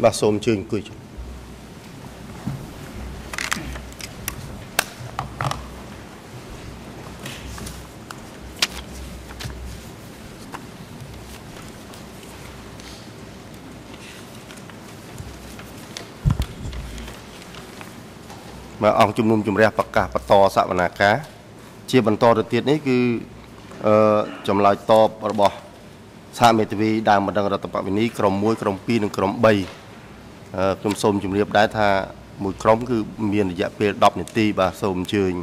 bà xôm chương cùi mà ông chung nôm chung ra bạc cả bạc to sạ và nà cá chia bằng to được tiết ấy cứ chấm lại to bỏ xa mê tv đang mà đang ra tập bạc ní crom muối crom piនិងcrom bayខ្ញុំសូមជម្រាបដែរថាមួយក្រុមគឺមានរយៈពេល10នាទីបាទសូមអញ្ជើញ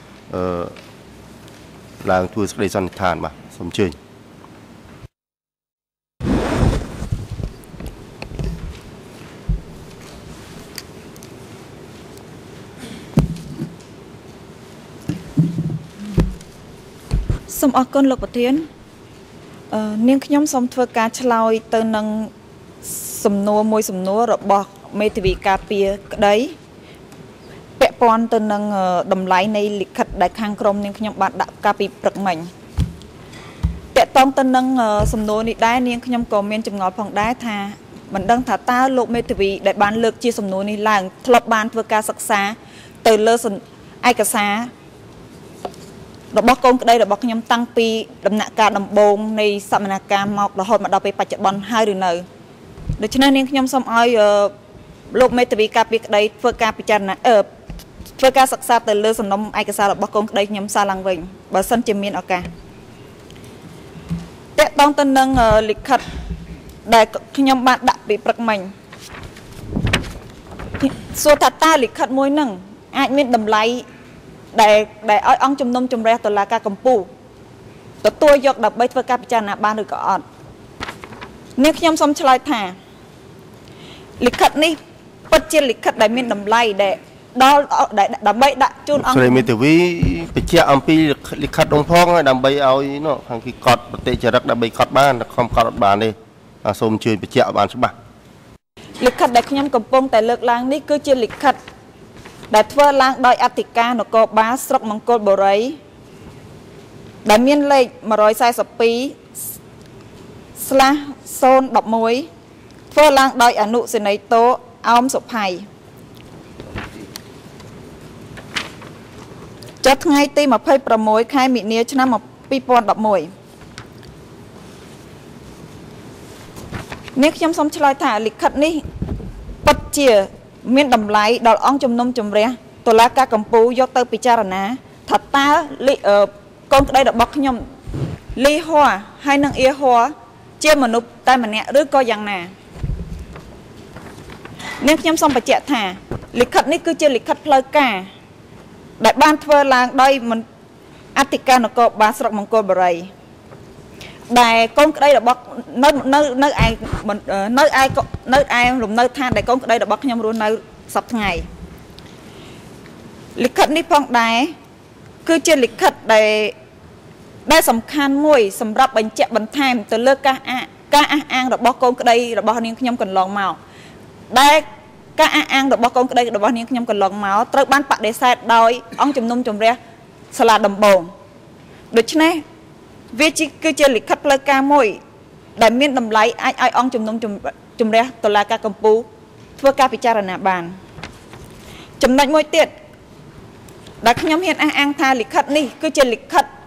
ឡើងធ្វើសេចក្តីសន្និដ្ឋានបាទសូមអញ្ជើញសូមអរគុណលោកប្រធាននាងខ្ញុំសូមធ្វើការឆ្លើយទៅនឹងសំណួរមួយសំណួររបស់មេធាវីការពារក្តីពាក់ព័ន្ធទៅនឹងតម្លៃនៃលិខិតដែលខាងក្រមនាងខ្ញុំបានដាក់កាលពីព្រឹកមិញពាក់ព័ន្ធទៅនឹងសំណួរនេះដែរនាងខ្ញុំក៏មានចម្ងល់ផងដែរថាមិនដឹងថាតើលោកមេធាវីដែលបានលើកជាសំណួរនេះឡើងធ្លាប់បានធ្វើការសិក្សាទៅលើឯកសាររបស់កូនក្តីរបស់ខ្ញុំតាំងពីដំណាក់កាលដំបូងនៃសកម្មភាពមករហូតមកដល់ពេលបច្ចុប្បន្នហើយឬនៅដូច្នេះនាងខ្ញុំសូមឲ្យលោកមេធាវីការពារក្តីធ្វើការពិចារណាធ្វើការសិក្សាទៅលើសំណុំឯកសាររបស់កូនក្តីខ្ញុំសារឡើងវិញបើសិនជាមានឱកាសតកតងទៅនឹងលិខិតដែលខ្ញុំបានដាក់ពីព្រឹកមិញសួរថាតើលិខិតមួយហ្នឹងអាចមានតម្លៃដែលឲ្យអង្គជំនុំជម្រះតុលាការកំពូលទទួលយកដើម្បីធ្វើការពិចារណាបានឬក៏អត់នាងខ្ញុំសូមឆ្លើយថាលិខិតនេះពិតជាលិខិតដែលមានតម្លៃដែលដល់ដើម្បីដាក់ជូនអង្គស្រីមេធាវីបញ្ជាក់អំពីលិខិតនោះផងដើម្បីឲ្យនោះខាងគេកត់ប្រតិចរិតដើម្បីកត់បានខំកត់អត់បានទេសូមអញ្ជើញបញ្ជាក់ឲ្យបានច្បាស់លិខិតដែលខ្ញុំកំពុងតែលើកឡើងនេះគឺជាលិខិតដែលធ្វើឡើងដោយអធិការនគរបាលស្រុកមង្គលបុរីដែលមានលេខ142/011ធ្វើឡើងដោយអនុសេនីយ៍តោអោមសុផៃចុះថ្ងៃទី26ខែមិនិនាឆ្នាំ2011នេះខ្ញុំសូមឆ្លើយថាលិខិតនេះពិតជាមានតម្លៃដល់អង្គជំនុំជម្រះតុលាការកំពូលយកទៅពិចារណាថាតើកូនក្តីរបស់ខ្ញុំលីហួរហើយនឹងអៀហួរជាមនុស្សតែម្នាក់ឬក៏យ៉ាងណានាងខ្ញុំសូមបញ្ជាក់ថាលិខិតនេះគឺជាលិខិតផ្លូវការដែលបានធ្វើឡើងដោយអធិការនគរបាលស្រុកមង្គលបុរីដែលកូនក្តីរបស់នៅឯលំនៅឋានដែលកូនក្តីរបស់ខ្ញុំរស់នៅសប្តាហ៍ថ្ងៃលិខិតនេះផងដែរគឺជាលិខិតដែលសំខាន់មួយសម្រាប់បញ្ជាក់បន្ថែមទៅលើការអះអាងរបស់កូនក្តីរបស់នាងខ្ញុំកន្លងមកដែលការអះអាងរបស់កូនក្តីរបស់នាងខ្ញុំកន្លងមកត្រូវបានបដិសេធដោយអង្គជំនុំជម្រះសាលាដំបងដូច្នេះវាគឺជាលិខិតផ្លូវការមួយដែលមានតម្លៃអាចឲ្យអង្គជំនុំជម្រះតុលាការកំពូលធ្វើការពិចារណាបានចំណុចមួយទៀតដែលខ្ញុំហ៊ានអះអាងថាលិខិតនេះគឺជាលិខិត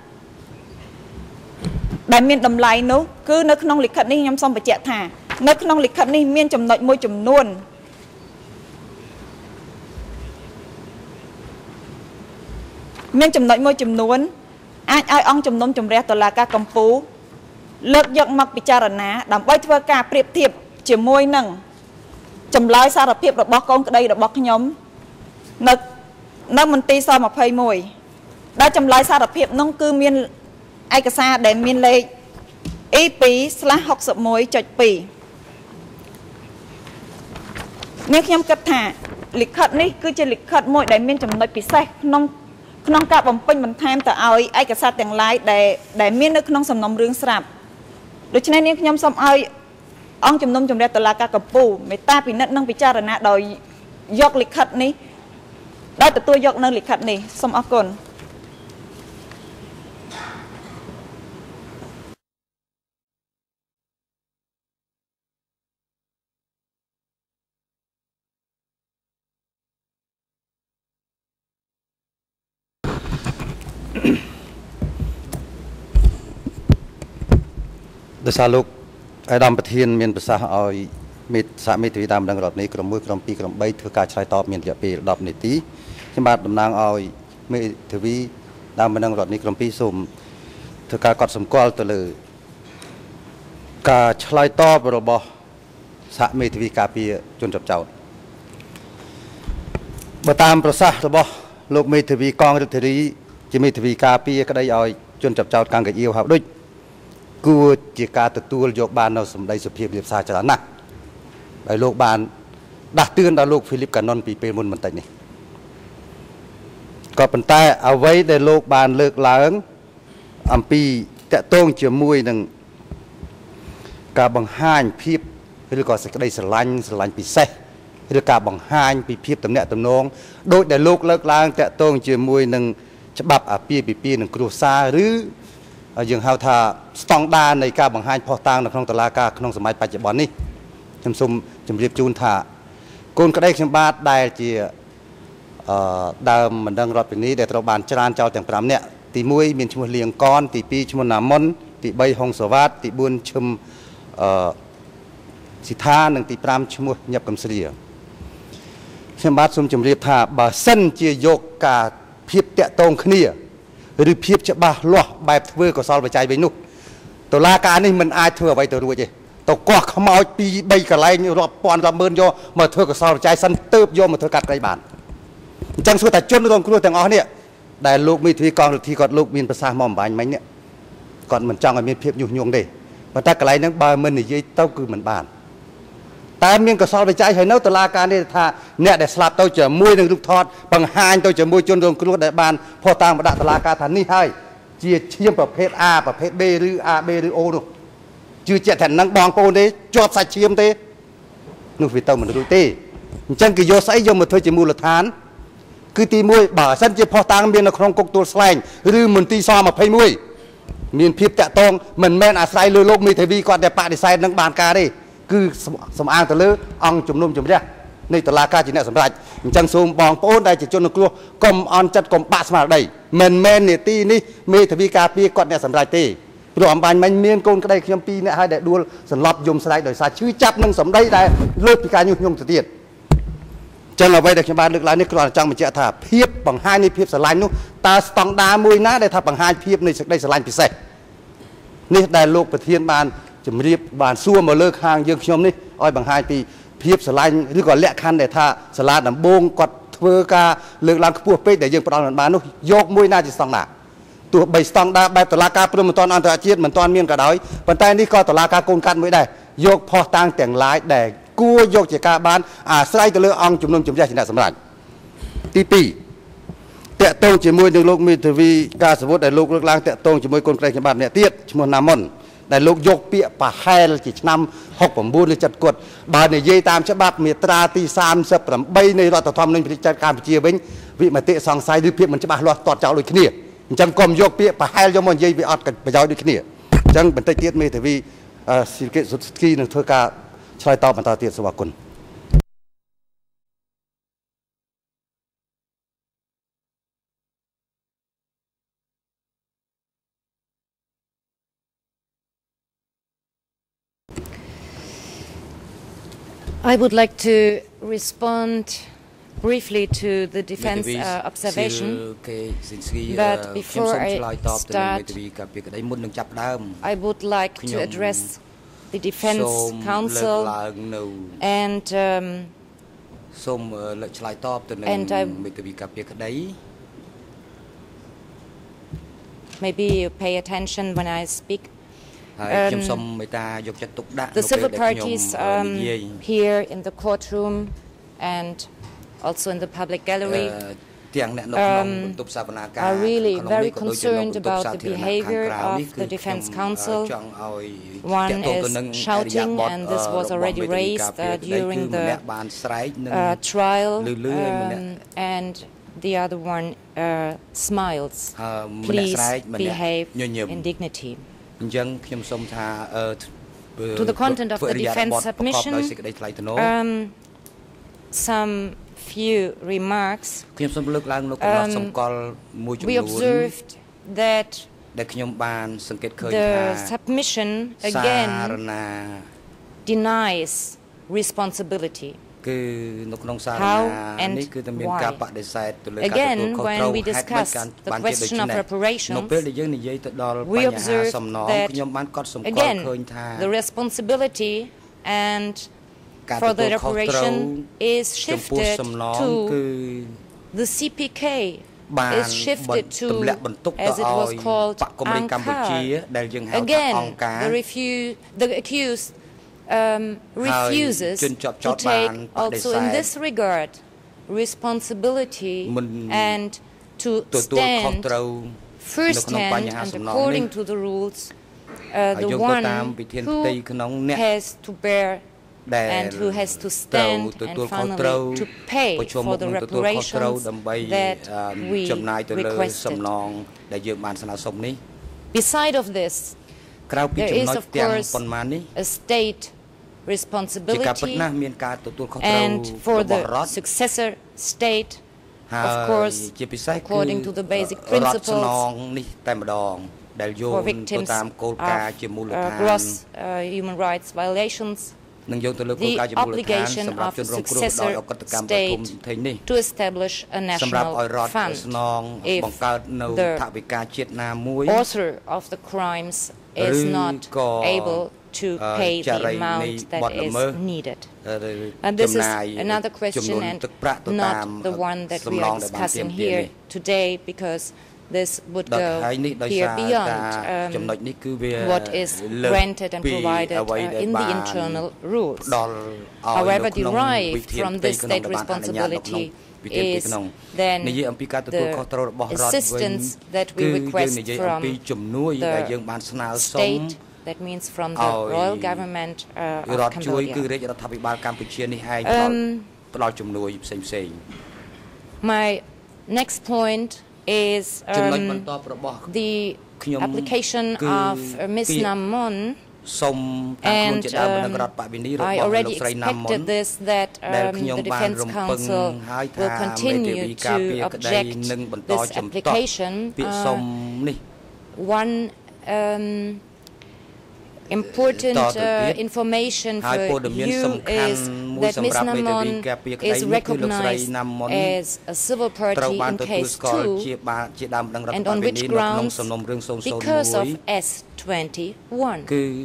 ដែលមានតម្លៃនោះគឺនៅក្នុងលិខិតនេះខ្ញុំសូមបញ្ជាក់ថានៅក្នុងលិខិតនេះមានចំណុចមួយចំនួនអាចឲ្យអង្គជំនុំជម្រះតុលាការកំពូលលើកយកមកពិចារណាដើម្បីធ្វើការប្រៀបធៀបជាមួយនឹងចម្លើយសារភាពរបស់កូនក្តីរបស់ខ្ញុំនៅមន្ទីរស-21ដែលចម្លើយសារភាពនោះគឺមានឯកសារដែលមានលេខ E2/61.2 នេះខ្ញុំគិតថាលិខិតនេះគឺជាលិខិតមួយដែលមានចំណុចពិសេសក្នុងការបំពេញបន្ថែមទៅឲ្យឯកសារទាំងឡាយដែលមាននៅក្នុងសំណុំរឿងស្រាប់ដូច្នេះនាងខ្ញុំសូមឲ្យអង្គជំនុំជម្រះតុលាការកំពូលមេត្តាពិនិត្យនិងពិចារណាដោយយកលិខិតនេះដោយទទួលយកនៅលិខិតនេះសូមអរគុណដោយសារលោកអាដាមប្រធានមានប្រសាសន៍ឲ្យមេសហមេធាវីតាមដឹងរដ្ឋនេះក្រុម1ក្រុម2ក្រុម3ធ្វើការឆ្លើយតបមានរយៈពេល10នាទីខ្ញុំបាទតំណាងឲ្យមេធាវីតាមដឹងរដ្ឋនេះក្រុម2សូមធ្វើការកត់សម្គាល់ទៅលើការឆ្លើយតបរបស់សហមេធាវីការពារជនជាប់ចោតបើតាមប្រសាសន៍របស់លោកមេធាវីកងរដ្ឋាភិបាលជាមេធាវីការពារក្តីឲ្យជនជាប់ចោតកាំងកាអៀវហៅដូចគួរជាការទទួលយកបាននៅសម្ដីសុភាពរៀបសារច្រើនណាស់ដោយលោកបានដាស់តឿនដល់លោកហ្វីលីបកាណុនពីពេលមុនបន្តិចនេះក៏ប៉ុន្តែអ្វីដែលលោកបានលើកឡើងអំពីតកតងជាមួយនឹងការបង្ហាញភាពឬក៏សេចក្តីស្រឡាញ់ពិសេសឬការបង្ហាញពីភាពទំនាក់ទំនងដោយដែលលោកលើកឡើងតកតងជាមួយនឹងច្បាប់អាពាហ៍ពិពាហ៍នឹងគ្រួសារឬយើងហៅថាស្តង់ដារនៃការបង្ហាញផុសតាងនៅក្នុងតុលាការក្នុងសម័យបច្ចុប្បន្ននេះខ្ញុំសូមជម្រាបជូនថាកូនក្តីខ្ញុំបាទដែលជាដើមបណ្ដឹងរដ្ឋវិនីដែលត្រូវបានច្រានចោលទាំង5នាក់ទី1មានឈ្មោះលៀងកនទី2ឈ្មោះណាមុនទី3ហុងសវ៉ាតទី4ឈឹមសិដ្ឋានិងទី5ឈ្មោះញាប់កំស្រាខ្ញុំបាទសូមជម្រាបថាបើសិនជាយកការភាពតាក់ទងគ្នាឬភាពច្បាស់លាស់បែបធ្វើកុសលបច្ច័យវិញនោះតុលាការនេះមិនអាចធ្វើអ្វីទៅរួចទេទៅកោះខ្មោច2 3កន្លែងរាប់ពាន់រាប់ម៉ឺនយកមកធ្វើកុសលបច្ច័យសិនទៅយកមកធ្វើកាត់ក្តីបានអញ្ចឹងសួរតែជនរងគ្រោះទាំងអស់នេះដែលលោកមេធាវីកងរដ្ឋាភិបាលគាត់លោកមានប្រសាសន៍មកអំបញ្ញមិញនេះគាត់មិនចង់ឲ្យមានភាពញុះញង់ទេប៉ុន្តែកន្លែងហ្នឹងបើមិននិយាយទៅគឺមិនបានតែមានកសលបច្ច័យហើយនៅតុលាការនេះថាអ្នកដែលស្លាប់ទៅជាមួយនឹងរូបថតបង្ហាញទៅជាមួយជនរងគ្រោះដែលបានផុសតាងមកដាក់តុលាការថានេះហើយជាឈាមប្រភេទ A ប្រភេទ B ឬ AB ឬ O នោះជឿជាក់ថានឹងបងប្អូនទេជាប់សាច់ឈាមទេនោះវាទៅមិនរួចទេអញ្ចឹងគេយកស្អីយកមកធ្វើជាមូលដ្ឋានគឺទី1បើសិនជាផុសតាងមាននៅក្នុងគុកទួលស្លែងឬមន្ទីរស21មានភាពតាក់ទងមិនមែនអាស្រ័យលើលោកមេធាវីគាត់តែបដិសេធនឹងបានការទេគឺសំអាងទៅលើអង្គជំនុំជម្រះនៃតុលាការជាអ្នកសម្រេចអញ្ចឹងសូមបងប្អូនដែលជាជនរងគ្រោះកុំអន់ចិត្តកុំបាក់ស្មារតីមិនមែននីតិនេះមេធាវីការពារគាត់អ្នកសម្រេចទេព្រោះអំបញ្ញមិញមានកូនក្តីខ្ញុំ2នាក់ហើយដែលដួលសន្លប់យំស្រែកដោយសារឈឺចាប់នឹងសម្ដីដែលលើកពីការញុះញង់ទៅទៀតចឹងអ្វីដែលខ្ញុំបានលើកឡើងនេះគ្រាន់តែចង់បញ្ជាក់ថាភាពបង្ហាញនៃភាពស្រឡាញ់នោះតើស្តង់ដារមួយណាដែលថាបង្ហាញភាពនៃសេចក្តីស្រឡាញ់ពិសេសនេះដែលលោកប្រធានបានជំរាបបានសួរមកលើខាងយើងខ្ញុំនេះឲ្យបង្ហាញពីភាពស្រឡាញ់ឬក៏លក្ខខណ្ឌដែលថាសាលាដំបងគាត់ធ្វើការលើកឡើងខ្ពស់ពេកដែលយើងផ្ដល់មិនបាននោះយកមួយណាជាស្តង់ដារទោះបីស្តង់ដារបែបតុលាការព្រហ្មទណ្ឌអន្តរជាតិមិនទាន់មានក៏ដោយប៉ុន្តែនេះក៏តុលាការកូនកាត់មួយដែរយកផុសតាងទាំងឡាយដែលគួរយកជាការបានអាស្រ័យទៅលើអង្គជំនុំជម្រះជាអ្នកសម្រេចទី2តកតងជាមួយនឹងលោកមេធាវីការសវុតដែលលោកលើកឡើងតកតងជាមួយកូនក្រីខ្ញុំបាទម្នាក់ទៀតឈ្មោះណាមុនដែលលោកយកពាក្យប្រហែលជាឆ្នាំ69ឬ70គាត់បើនិយាយតាមច្បាប់មាត្រាទី38នៃរដ្ឋធម្មនុញ្ញប្រជាជាតិកម្ពុជាវិញវិមតិសង្ស័យឬភាពមិនច្បាស់លាស់តតចោលដូចគ្នាអញ្ចឹងកុំយកពាក្យប្រហែលយកមកនិយាយវាអត់ប្រយោជន៍ដូចគ្នាអញ្ចឹងបន្តិចទៀតមេធាវីស៊ីលកិសុទ្ធគីនឹងធ្វើការឆ្លើយតបបន្តទៀតសូមអរគុណ I would like to respond briefly to the defense observation, but before I start, I would like to address the defense counsel and maybe you pay attention when I speak. The civil parties here in the courtroom and also in the public gallery are really very concerned about the behavior of the defense counsel. One is shouting, and this was already raised during the trial, and the other one smiles. Please behave in dignity. To the content of the defense submission, some few remarks. We observed that ដែលខ្ញុំបានសង្កេតឃើញថា the submission again denies responsibility. គឺនៅក្នុងសារណានេះគឺតែមានការបដិសេធទៅលើការទទួលខុសត្រូវ When we discuss the question of reparations, នៅពេលដែលយើងនិយាយទៅដល់បញ្ហាសំណងខ្ញុំបានកត់សម្គាល់ឃើញថា the responsibility and for the reparation is shifted to the CPK, is shifted to, as it was called, Angkar. Again, the accused refuses to take also in this regard responsibility and to stand first-hand and according to the rules, the one who has to bear and who has to stand and finally to pay for the reparations that we requested. Beside of this, there is of course a state responsibility, and for the successor state, of course, according to the basic principles, for victims of gross human rights violations, the obligation of the successor state to establish a national fund if the author of the crimes is not able to pay the amount that is needed. And this is another question and not the one that we are discussing here today, because this would go here beyond what is granted and provided in the internal rules. However, derived from this state responsibility is then the assistance that we request from the state, that means from the royal government of Cambodia. My next point is the application of Ms. Namon, and I already expected this, that the Defense Council will continue to object this application. One important information for you is that Ms. Namon is recognized as a civil party in case 2, and on which grounds? Because of S21.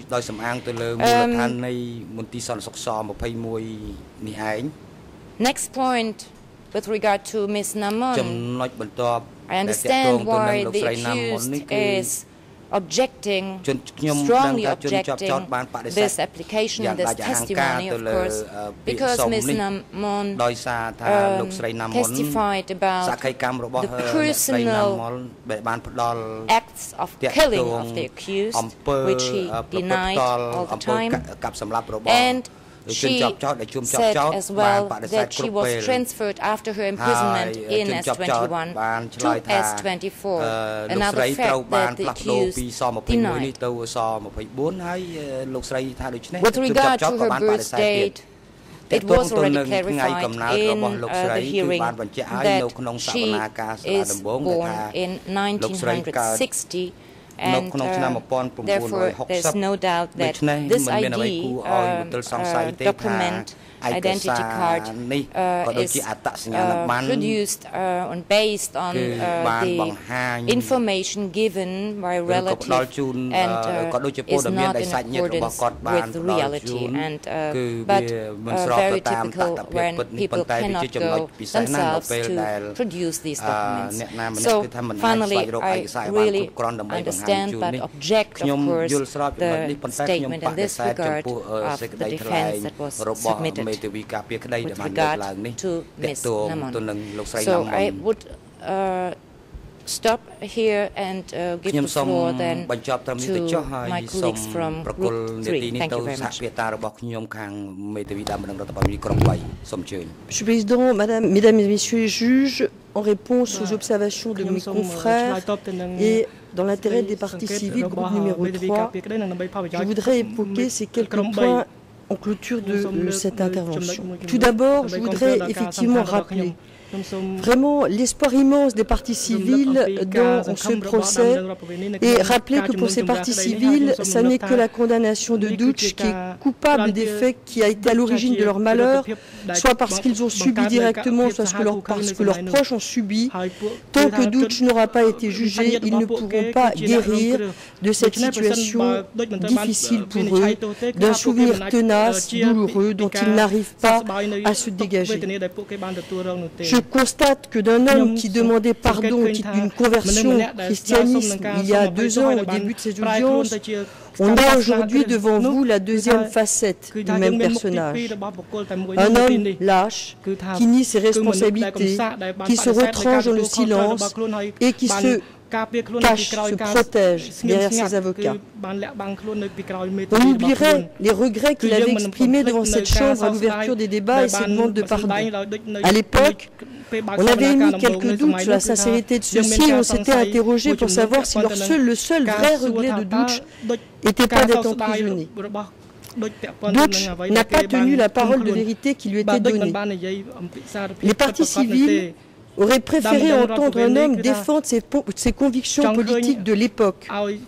Next point with regard to Ms. Namon, I understand why the accused is strongly objecting this application, this testimony, of course, because Ms. Namon testified about the personal acts of killing of the accused, which he denied all the time, and she said as well that she was transferred after her imprisonment in S21 to S24, another fact that the accused denied. With regard to her birth date, it was already clarified in the hearing that she is born in 1960, and therefore there's no doubt that this ID document, identity card, is produced and based on the information given by a relative, and is not in accordance with reality, and but very typical when people cannot go themselves to produce these documents. So finally, I really understand but object, of course, the statement in this regard of the defense that was submitted with regard to Ms. Namon. So I would stop here and give the floor then to my colleagues from Group 3. Thank you very much. Monsieur le Président, Mesdames et Messieurs les juges, en réponse aux observations de mes confrères et dans l'intérêt des parties civiles, groupe numéro 3, je voudrais évoquer ces quelques points en clôture de cette intervention. Tout d'abord, je voudrais effectivement rappeler vraiment l'espoir immense des parties civiles dans ce procès et rappeler que pour ces parties civiles, ce n'est que la condamnation de Doetsch qui est coupable des faits qui a été à l'origine de leur malheur, soit parce qu'ils ont subi directement, soit parce que leurs proches ont subi. Tant que Doetsch n'aura pas été jugé, ils ne pourront pas guérir de cette situation difficile pour eux, d'un souvenir tenace, douloureux, dont ils n'arrivent pas à se dégager. Je constate que d'un homme qui demandait pardon au titre d'une conversion au christianisme il y a 2 ans, au début de ses audiences, on a aujourd'hui devant vous la deuxième facette du même personnage. Un homme lâche, qui nie ses responsabilités, qui se retranche dans le silence et qui se cache, se protège derrière ses avocats. On oublierait les regrets qu'il avait exprimés devant cette chambre à l'ouverture des débats et ses demandes de pardon. À l'époque, on avait émis quelques doutes sur la sincérité de ceux-ci et on s'était interrogé pour savoir si le seul vrai regret de Doetsch n'était pas d'être emprisonné. Doetsch n'a pas tenu la parole de vérité qui lui était donnée. Les partis civils auraient préféré entendre un homme défendre ses convictions politiques de l'époque,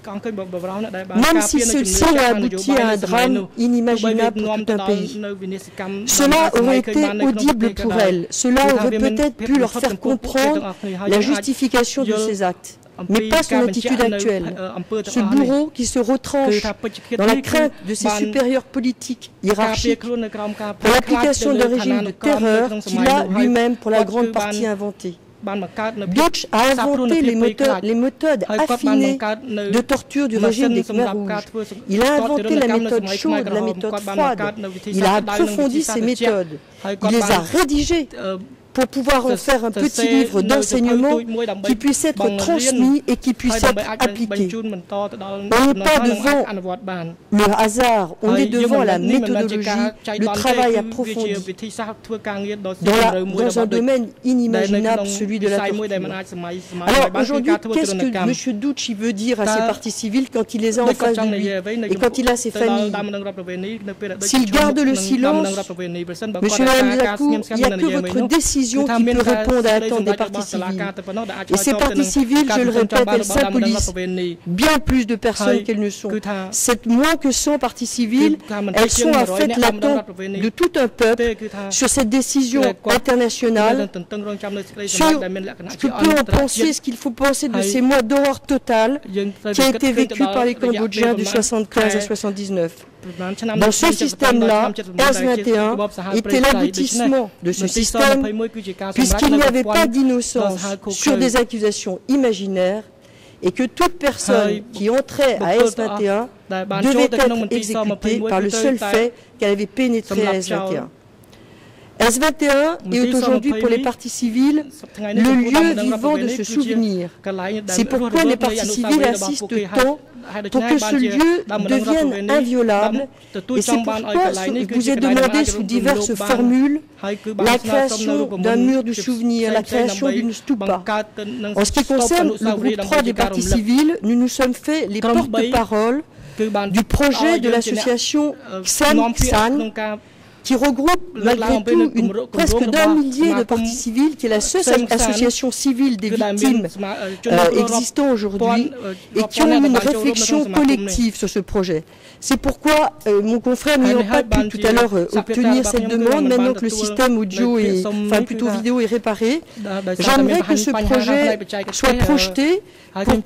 même si celle-ci a abouti à un drame inimaginable pour tout un pays. Cela aurait été audible pour elle, cela aurait peut-être pu leur faire comprendre la justification de ses actes. Mais pas son attitude actuelle. Ce bourreau qui se retranche dans la crainte de ses supérieurs politiques hiérarchiques pour l'application d'un régime de terreur qu'il a lui-même pour la grande partie inventé. Doetsch a inventé les méthodes affinées de torture du régime des Khmers rouges. Il a inventé la méthode chaude, la méthode froide. Il a approfondi ces méthodes. Il les a rédigées pour pouvoir en faire un petit livre d'enseignement qui puisse être transmis et qui puisse être appliqué. On n'est pas devant le hasard, on est devant la méthodologie, le travail approfondi dans un domaine inimaginable, celui de la torture. Alors aujourd'hui, qu'est-ce que M. Doetsch veut dire à ses partis civils quand il les a en face de lui et quand il a ses familles? S'il garde le silence, M. Lacour, il n'y a que votre décision qui peut répondre à l'attente des partis civils. Et ces partis civils, je le répète, elles symbolisent bien plus de personnes qu'elles ne sont. C'est moins que 100 partis civils, elles sont en fait l'attente de tout un peuple sur cette décision internationale, sur ce que peut en penser, ce qu'il faut penser de ces mois d'horreur totale qui a été vécu par les Cambodgiens de 75 à 79. Dans ce système-là, 15-21 était l'aboutissement de ce système, puisqu'il n'y avait pas d'innocence sur des accusations imaginaires et que toute personne qui entrait à S21 devait être exécutée par le seul fait qu'elle avait pénétré à S21. S21 est aujourd'hui pour les partis civils le lieu vivant de ce souvenir. C'est pourquoi les partis civils insistent tant pour que ce lieu devienne inviolable et c'est pourquoi vous est demandé sous diverses formules la création d'un mur du souvenir, la création d'une stupa. En ce qui concerne le groupe 3 des partis civils, nous nous sommes fait les porte-parole du projet de l'association Xan qui regroupe malgré tout presque d'1 millier de partis civils, qui est la seule association civile des victimes existant aujourd'hui et qui ont une réflexion collective sur ce projet. C'est pourquoi mon confrère n'ayant pas pu tout à l'heure obtenir cette demande, maintenant que le système audio enfin plutôt vidéo est réparé, j'aimerais que ce projet soit projeté pour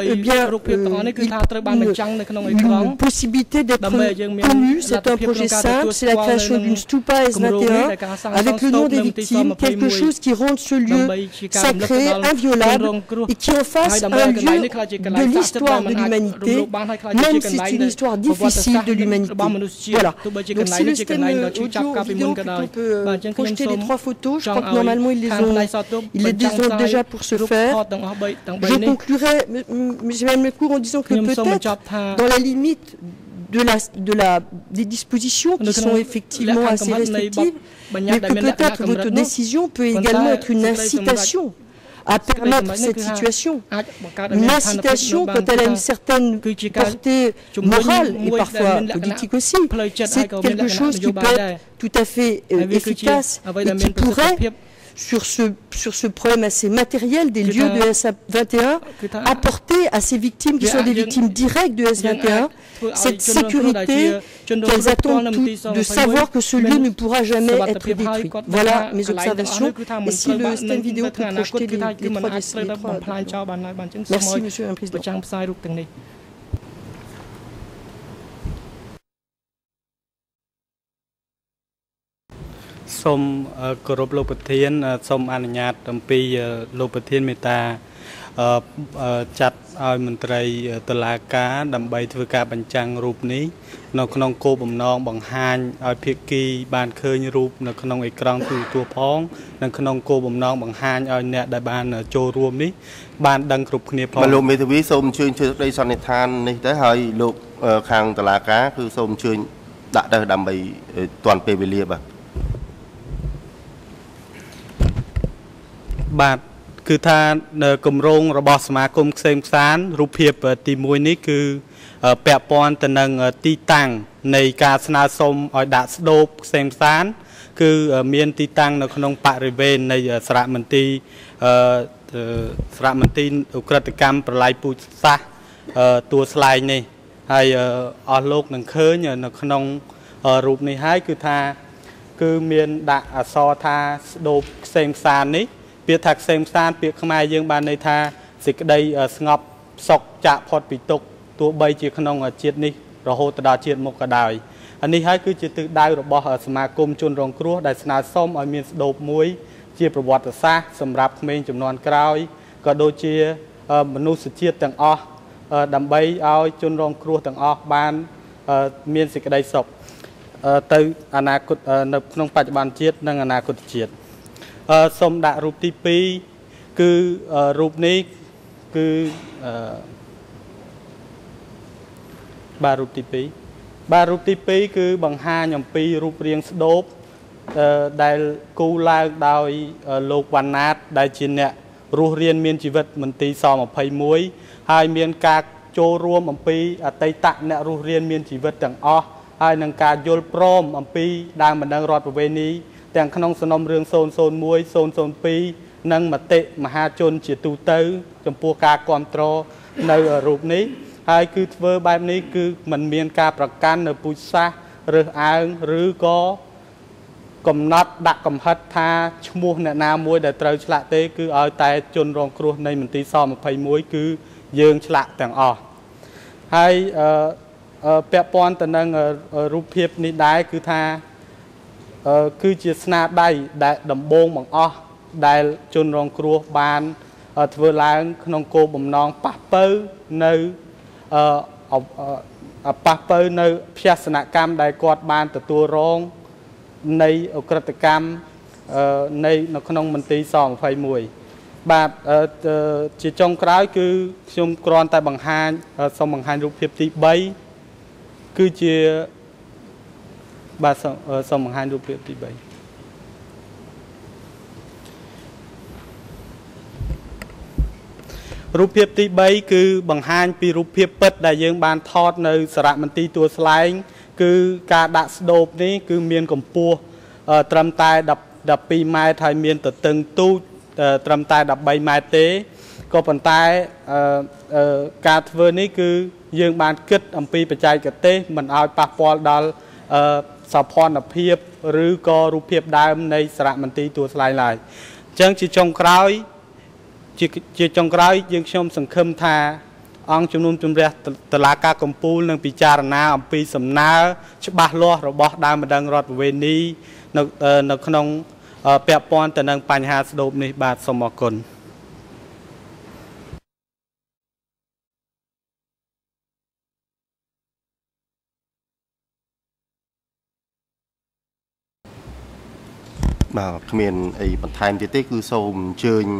une possibilité d'être connu. C'est un projet simple, c'est la création d'une stupa S21 avec le nom des victimes, quelque chose qui rende ce lieu sacré, inviolable et qui en fasse un lieu de l'histoire de l'humanité, même si c'est une histoire difficile de l'humanité. Voilà. Donc si le système audio vidéo peut projeter les 3 photos, je crois que normalement ils les ont déjà pour ce faire. Je conclurai M. Lacour en disant que peut-être dans la limite des dispositions qui sont effectivement assez restrictives, mais que peut-être votre décision peut également être une incitation à permettre cette situation. Une incitation, quand elle a une certaine portée morale et parfois politique aussi, c'est quelque chose qui peut être tout à fait efficace et qui pourrait sur ce problème assez matériel des lieux de S21, apporter à ces victimes qui sont des victimes directes de S21 cette sécurité qu'elles attendent toutes, de savoir que ce lieu ne pourra jamais être détruit. Voilà mes observations. Et si le stand vidéo peut projeter les trois décès. Merci, Monsieur le Président. សូមគោរពលោកប្រធានសូមអនុញ្ញាតអំពីលោកប្រធានមេត្តាចាត់ឲ្យមន្ត្រីតុលាការដើម្បីធ្វើការបញ្ចាំងរូបនេះនៅក្នុងគោលបំណងបង្ហាញឲ្យភាគីបានឃើញរូបនៅក្នុងអេក្រង់ទូរទស្សន៍ផងនិងក្នុងគោលបំណងបង្ហាញឲ្យអ្នកដែលបានចូលរួមនេះបានដឹងគ្រប់គ្នាផងលោកមេធាវីសូមអញ្ជើញជួយក្តីសន្និដ្ឋាននេះទៅហើយលោកខាងតុលាការគឺសូមអញ្ជើញដាក់ទៅដើម្បីទាន់ពេលវេលាបាទគឺថាគម្រោងរបស់សមាគមខ្សែផ្សានរូបភាពទី1នេះគឺពាក់ព័ន្ធទៅនឹងទីតាំងនៃការស្នើសុំឲ្យដាក់ស្ដូបខ្សែផ្សានគឺមានទីតាំងនៅក្នុងបរិវេណនៃសារមន្ទីរឧក្រិដ្ឋកម្មប្រល័យពូជសាសន៍ទួលស្លែងនេះហើយអស់លោកនឹងឃើញនៅក្នុងរូបនេះហើយគឺថាគឺមានដាក់អក្សរថាស្ដូបខ្សែផ្សាននេះពាក្យថាខ្សែផ្សានពាក្យខ្មែរយើងបានន័យថាសេចក្តីស្ងប់សុខចាកផុតពីទុក្ខទោះបីជាក្នុងជាតិនេះរហូតដល់ជាតិមុខក៏ដោយអានេះហើយគឺជាទិសដៅរបស់សមាគមជនរងគ្រោះដែលស្នើសុំឲ្យមានស្ដូបមួយជាប្រវត្តិសាស្ត្រសម្រាប់ក្មេងជំនាន់ក្រោយក៏ដូចជាមនុស្សជាតិទាំងអស់ដើម្បីឲ្យជនរងគ្រោះទាំងអស់បានមានសេចក្តីសុខទៅអនាគតនៅក្នុងបច្ចុប្បន្នជាតិនិងអនាគតជាតិសូមដាក់រូបទី2គឺរូបនេះគឺបាទរូបទី2បាទរូបទី2គឺបង្ហាញអំពីរូបរាងស្ដូបដែលគូឡើងដោយលោកវណ្ណាតដែលជាអ្នករស់រានមានជីវិតមន្ទីរស21ហើយមានការចូលរួមអំពីអតីតអ្នករស់រានមានជីវិតទាំងអស់ហើយនឹងការយល់ព្រមអំពីដើមបណ្ដឹងរដ្ឋប្រវេណីទាំងក្នុងសំណុំរឿង001 002និងមតិមហាជនជាទូទៅចំពោះការគ្រប់គ្រងនៅរូបនេះហើយគឺធ្វើបែបនេះគឺមិនមានការប្រកាន់នៅពូជសាសន៍រើសអើងឬក៏កំណត់ដាក់កំហិតថាឈ្មោះអ្នកណាមួយដែលត្រូវឆ្លាក់ទេគឺឲ្យតែជនរងគ្រោះនៃមន្ទីរស21គឺយើងឆ្លាក់ទាំងអស់ហើយពាក់ព័ន្ធទៅនឹងរូបភាពនេះដែរគឺថាគឺជាស្នាដៃដែលដំបូងបង្អស់ដែលជនរងគ្រោះបានធ្វើឡើងក្នុងគោលបំណងប៉ះប៉ូវនៅភ័សនកម្មដែលគាត់បានទទួលរងនៃអក្រិតកម្មនៅក្នុងមន្ទីរស21បាទជាចុងក្រោយគឺខ្ញុំគ្រាន់តែសូមបង្ហាញរូបភាពទី3គឺជាបាទសូមបង្ហាញរូបភាពទី3រូបភាពទី3គឺបង្ហាញពីរូបភាពពិតដែលយើងបានថតនៅសារមន្ទីរទួលស្លែងគឺការដាក់ស្ដូបនេះគឺមានកម្ពស់ត្រឹមតែ12ម៉ែត្រហើយមានទទឹងទូចត្រឹមតែ13ម៉ែត្រទេក៏ប៉ុន្តែការធ្វើនេះគឺយើងបានគិតអំពីបច្ចេកទេសមិនឲ្យប៉ះពាល់ដល់សោភ័ណភាពឬក៏រូបភាពដើមនៃសារមន្ទីរទួលស្លែងឡើយអញ្ចឹងជាចុងក្រោយយើងខ្ញុំសង្ឃឹមថាអង្គជំនុំជម្រះតុលាការកំពូលនឹងពិចារណាអំពីសំណើច្បាស់លាស់របស់ដើមបណ្ដឹងរដ្ឋប្រវេណីនៅក្នុងពាក់ព័ន្ធទៅនឹងបញ្ហាស្ដូបនេះបាទសូមអរគុណបាទគ្មានអីបន្ថែមទៀតទេគឺសូមអញ្ជើញ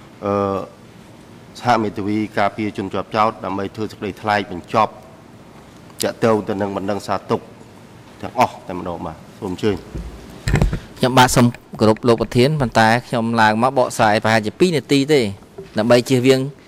សហមេធាវីការពារជនជាប់ចោតដើម្បីធ្វើសេចក្តីថ្លែងបញ្ចប់ចាក់ទៅនឹងបណ្ដឹងសារទុកទាំងអស់តែម្ដងបាទសូមអញ្ជើញខ្ញុំបាទសូមគោរពលោកប្រធានប៉ុន្តែខ្ញុំឡើងមកបកស្រាយប្រហែលជា2នាទីទេដើម្បីជៀសវាង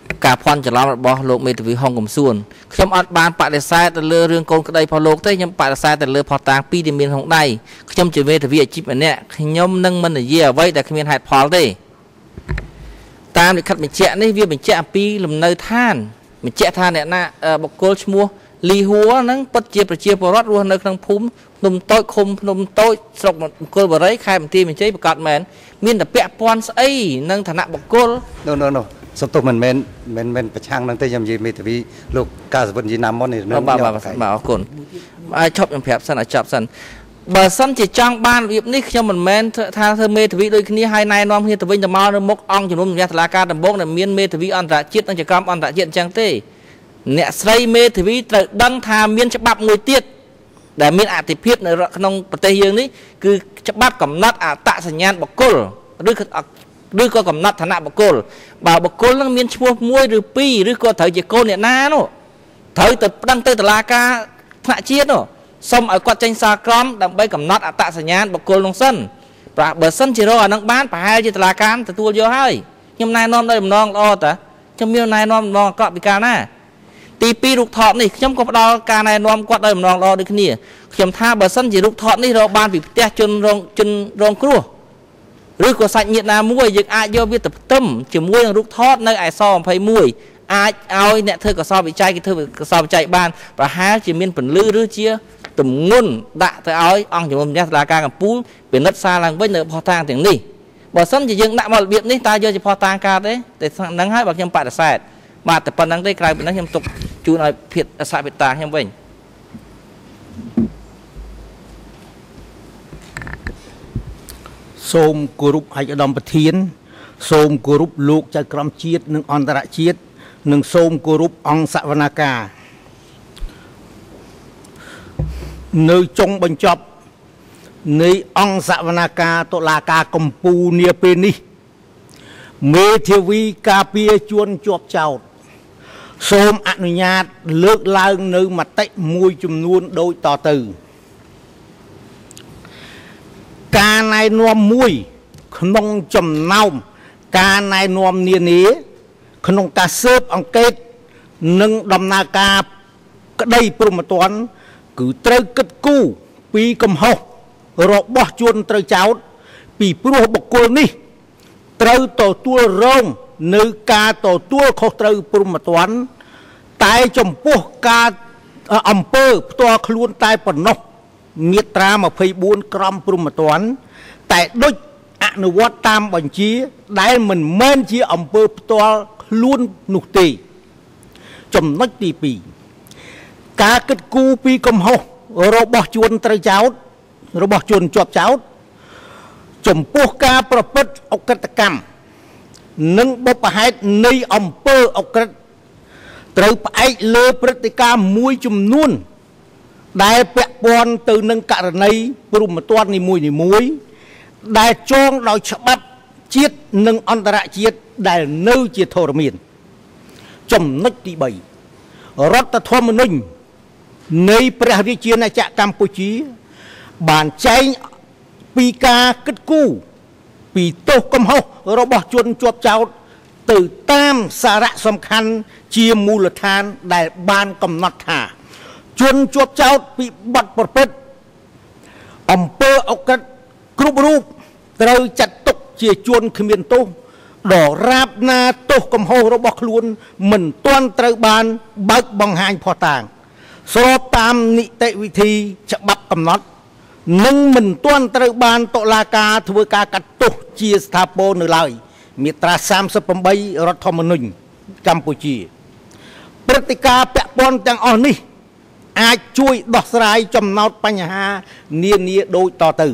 ការភ័ន្តច្រឡំរបស់លោកមេធាវីហុងកំសួនខ្ញុំអត់បានបដិសេធទៅលើរឿងកូនក្តីរបស់លោកទេខ្ញុំបដិសេធទៅលើផុសតាងពីរដែលមានក្នុងដៃខ្ញុំជាមេធាវីអាជីពម្នាក់ខ្ញុំនឹងមិននិយាយអ្វីដែលគ្មានហេតុផលទេតាមលិខិតបញ្ជាក់នេះវាបញ្ជាក់អំពីលំនៅឋានបញ្ជាក់ថាអ្នកណាបុគ្គលឈ្មោះលីហួរហ្នឹងពិតជាប្រជាពលរដ្ឋរស់នៅក្នុងភូមិភ្នំតូចឃុំភ្នំតូចស្រុកមង្គលបុរីខេត្តបន្ទាយមានជ័យប្រកាសមែនមានតែពាក់ព័ន្ធស្អីនឹងឋានៈបុគ្គល No សុំទោសមិនមែនប្រឆាំងនឹងទេខ្ញុំនិយាយមេធាវីលោកកាសវិននិយាយណាមុននេះបាទអរគុណអាចឈប់ខ្ញុំប្រាប់សិនឲ្យចប់សិនបើសិនជាចង់បានរបៀបនេះខ្ញុំមិនមែនថាធ្វើមេធាវីដូចគ្នាហើយណែនាំគ្នាទៅវិញទៅមកនៅមុខអង្គជំនុំជម្រះតុលាការដំបូងដែលមានមេធាវីអន្តរជាតិនិងចក្រមអន្តរជាតិអញ្ចឹងទេអ្នកស្រីមេធាវីត្រូវដឹងថាមានច្បាប់មួយទៀតដែលមានអធិភាពនៅក្នុងប្រទេសយើងនេះគឺច្បាប់កំណត់អត្តសញ្ញាណបុគ្គលឬក៏កំណត់ឋានៈបុគ្គលបើបុគ្គលនឹងមានឈ្មោះមួយឬពីរឬក៏ត្រូវជាកូនអ្នកណានោះត្រូវទៅប្តឹងទៅតុលាការថ្នាក់ជាតិនោះសូមឲ្យគាត់ចេញសារក្រមដើម្បីកំណត់អត្តសញ្ញាណបុគ្គលនោះសិនបើសិនជារកអានឹងបានប្រហែលជាតុលាការទទួលយកហើយខ្ញុំណែនាំដោយបំណងល្អតាខ្ញុំមានណែនាំបំណងអាក្រក់ពីកាលណាទី2រូបថតនេះខ្ញុំក៏ផ្ដល់ការណែនាំគាត់ដោយបំណងល្អដូចគ្នាខ្ញុំថាបើសិនជារូបថតនេះរកបានពីផ្ទះជនរងគ្រោះឬក៏សាច់ញាតិណាមួយយើងអាចយកវាទៅផ្ទឹមជាមួយនឹងរូបថតនៅឯស21អាចឲ្យអ្នកធ្វើកសលវិច័យគេធ្វើកសលវិច័យបានប្រហែលជាមានពន្លឺឬជាទម្ងន់ដាក់ទៅឲ្យអង្គជំនុំជម្រះតុលាការកំពូលពិនិត្យសារឡើងវិញនៅផុសតាងទាំងនេះបើសិនជាយើងដាក់មករបៀបនេះតើយកជាផុសតាងកើតទេតែហ្នឹងហើយបើខ្ញុំបដិសេធបាទតែប៉ុណ្្នឹងទេក្រៅពីហ្នឹងខ្ញុំទុកជូនឲ្យភាគអសវិតាខ្ញុំវិញសូមគោរពឯកឧត្តមប្រធានសូមគោរពលោកចៅក្រមជាតិនិងអន្តរជាតិនិងសូមគោរពអង្គសវនាការនៅចុងបញ្ចប់នៃអង្គសវនាការតុលាការកំពូលនាពេលនេះមេធាវីការពារជួនជាប់ចោតសូមអនុញ្ញាតលើកឡើងនៅមតិមួយចំនួនដូចតទៅការណែនាំមួយក្នុងចំណោមការណែនាំនានាក្នុងការស៊ើបអង្កេតនិងដំណើរការក្តីព្រហ្មទណ្ឌគឺត្រូវគិតគូរពីកំហុសរបស់ជនត្រូវចោទពីព្រោះបុគ្គលនេះត្រូវទទួលរងនៅការទទួលខុសត្រូវព្រហ្មទណ្ឌតែចំពោះការអំពើផ្ទាល់ខ្លួនតែប៉ុណ្ណោះមាត្រា24ក្រមព្រហ្មទណ្ឌតែដូចអនុវត្តតាមបញ្ជាដែលមិនមែនជាអំពើផ្ទាល់ខ្លួននោះទេចំណុចទី2ការគិតគូរពីកំហុសរបស់ជនត្រូវចោទរបស់ជនជាប់ចោទចំពោះការប្រព្រឹត្តអក្រិតកម្មនិងបុព្វហេតុនៃអំពើអក្រិតត្រូវផ្អែកលើព្រឹត្តិការណ៍មួយចំនួនដែលពាក់ព័ន្ធទៅនឹងករណីព្រហ្មទណ្ឌនីមួយៗដែលចងដោយច្បាប់ជាតិនិងអន្តរជាតិដែលនៅជាធរមានចំណុចទី3រដ្ឋធម្មនុញ្ញនៃព្រះរាជាណាចក្រកម្ពុជាបានចែងពីការគិតគូរពីទោសកំហុសរបស់ជនជាប់ចោទទៅតាមសារៈសំខាន់ជាមូលដ្ឋានដែលបានកំណត់ថាជនជាប់ចោទពីបទប្រព្រឹត្តអំពើអក្រិតគ្រប់រូបត្រូវចាត់ទុកជាជនគ្មានទោសដរាបណាទោសកំហុសរបស់ខ្លួនមិនទាន់ត្រូវបានបើកបង្ហាញភស្តុតាងស្របតាមនីតិវិធីច្បាប់កំណត់និងមិនទាន់ត្រូវបានតុលាការធ្វើការកាត់ទោសជាស្ថាពរនៅឡើយមាត្រា38រដ្ឋធម្មនុញ្ញកម្ពុជាព្រឹត្តិការណ៍ពាក់ព័ន្ធទាំងអស់នេះអាចជួយដោះស្រាយចំណោទបញ្ហានានាដូចតទៅ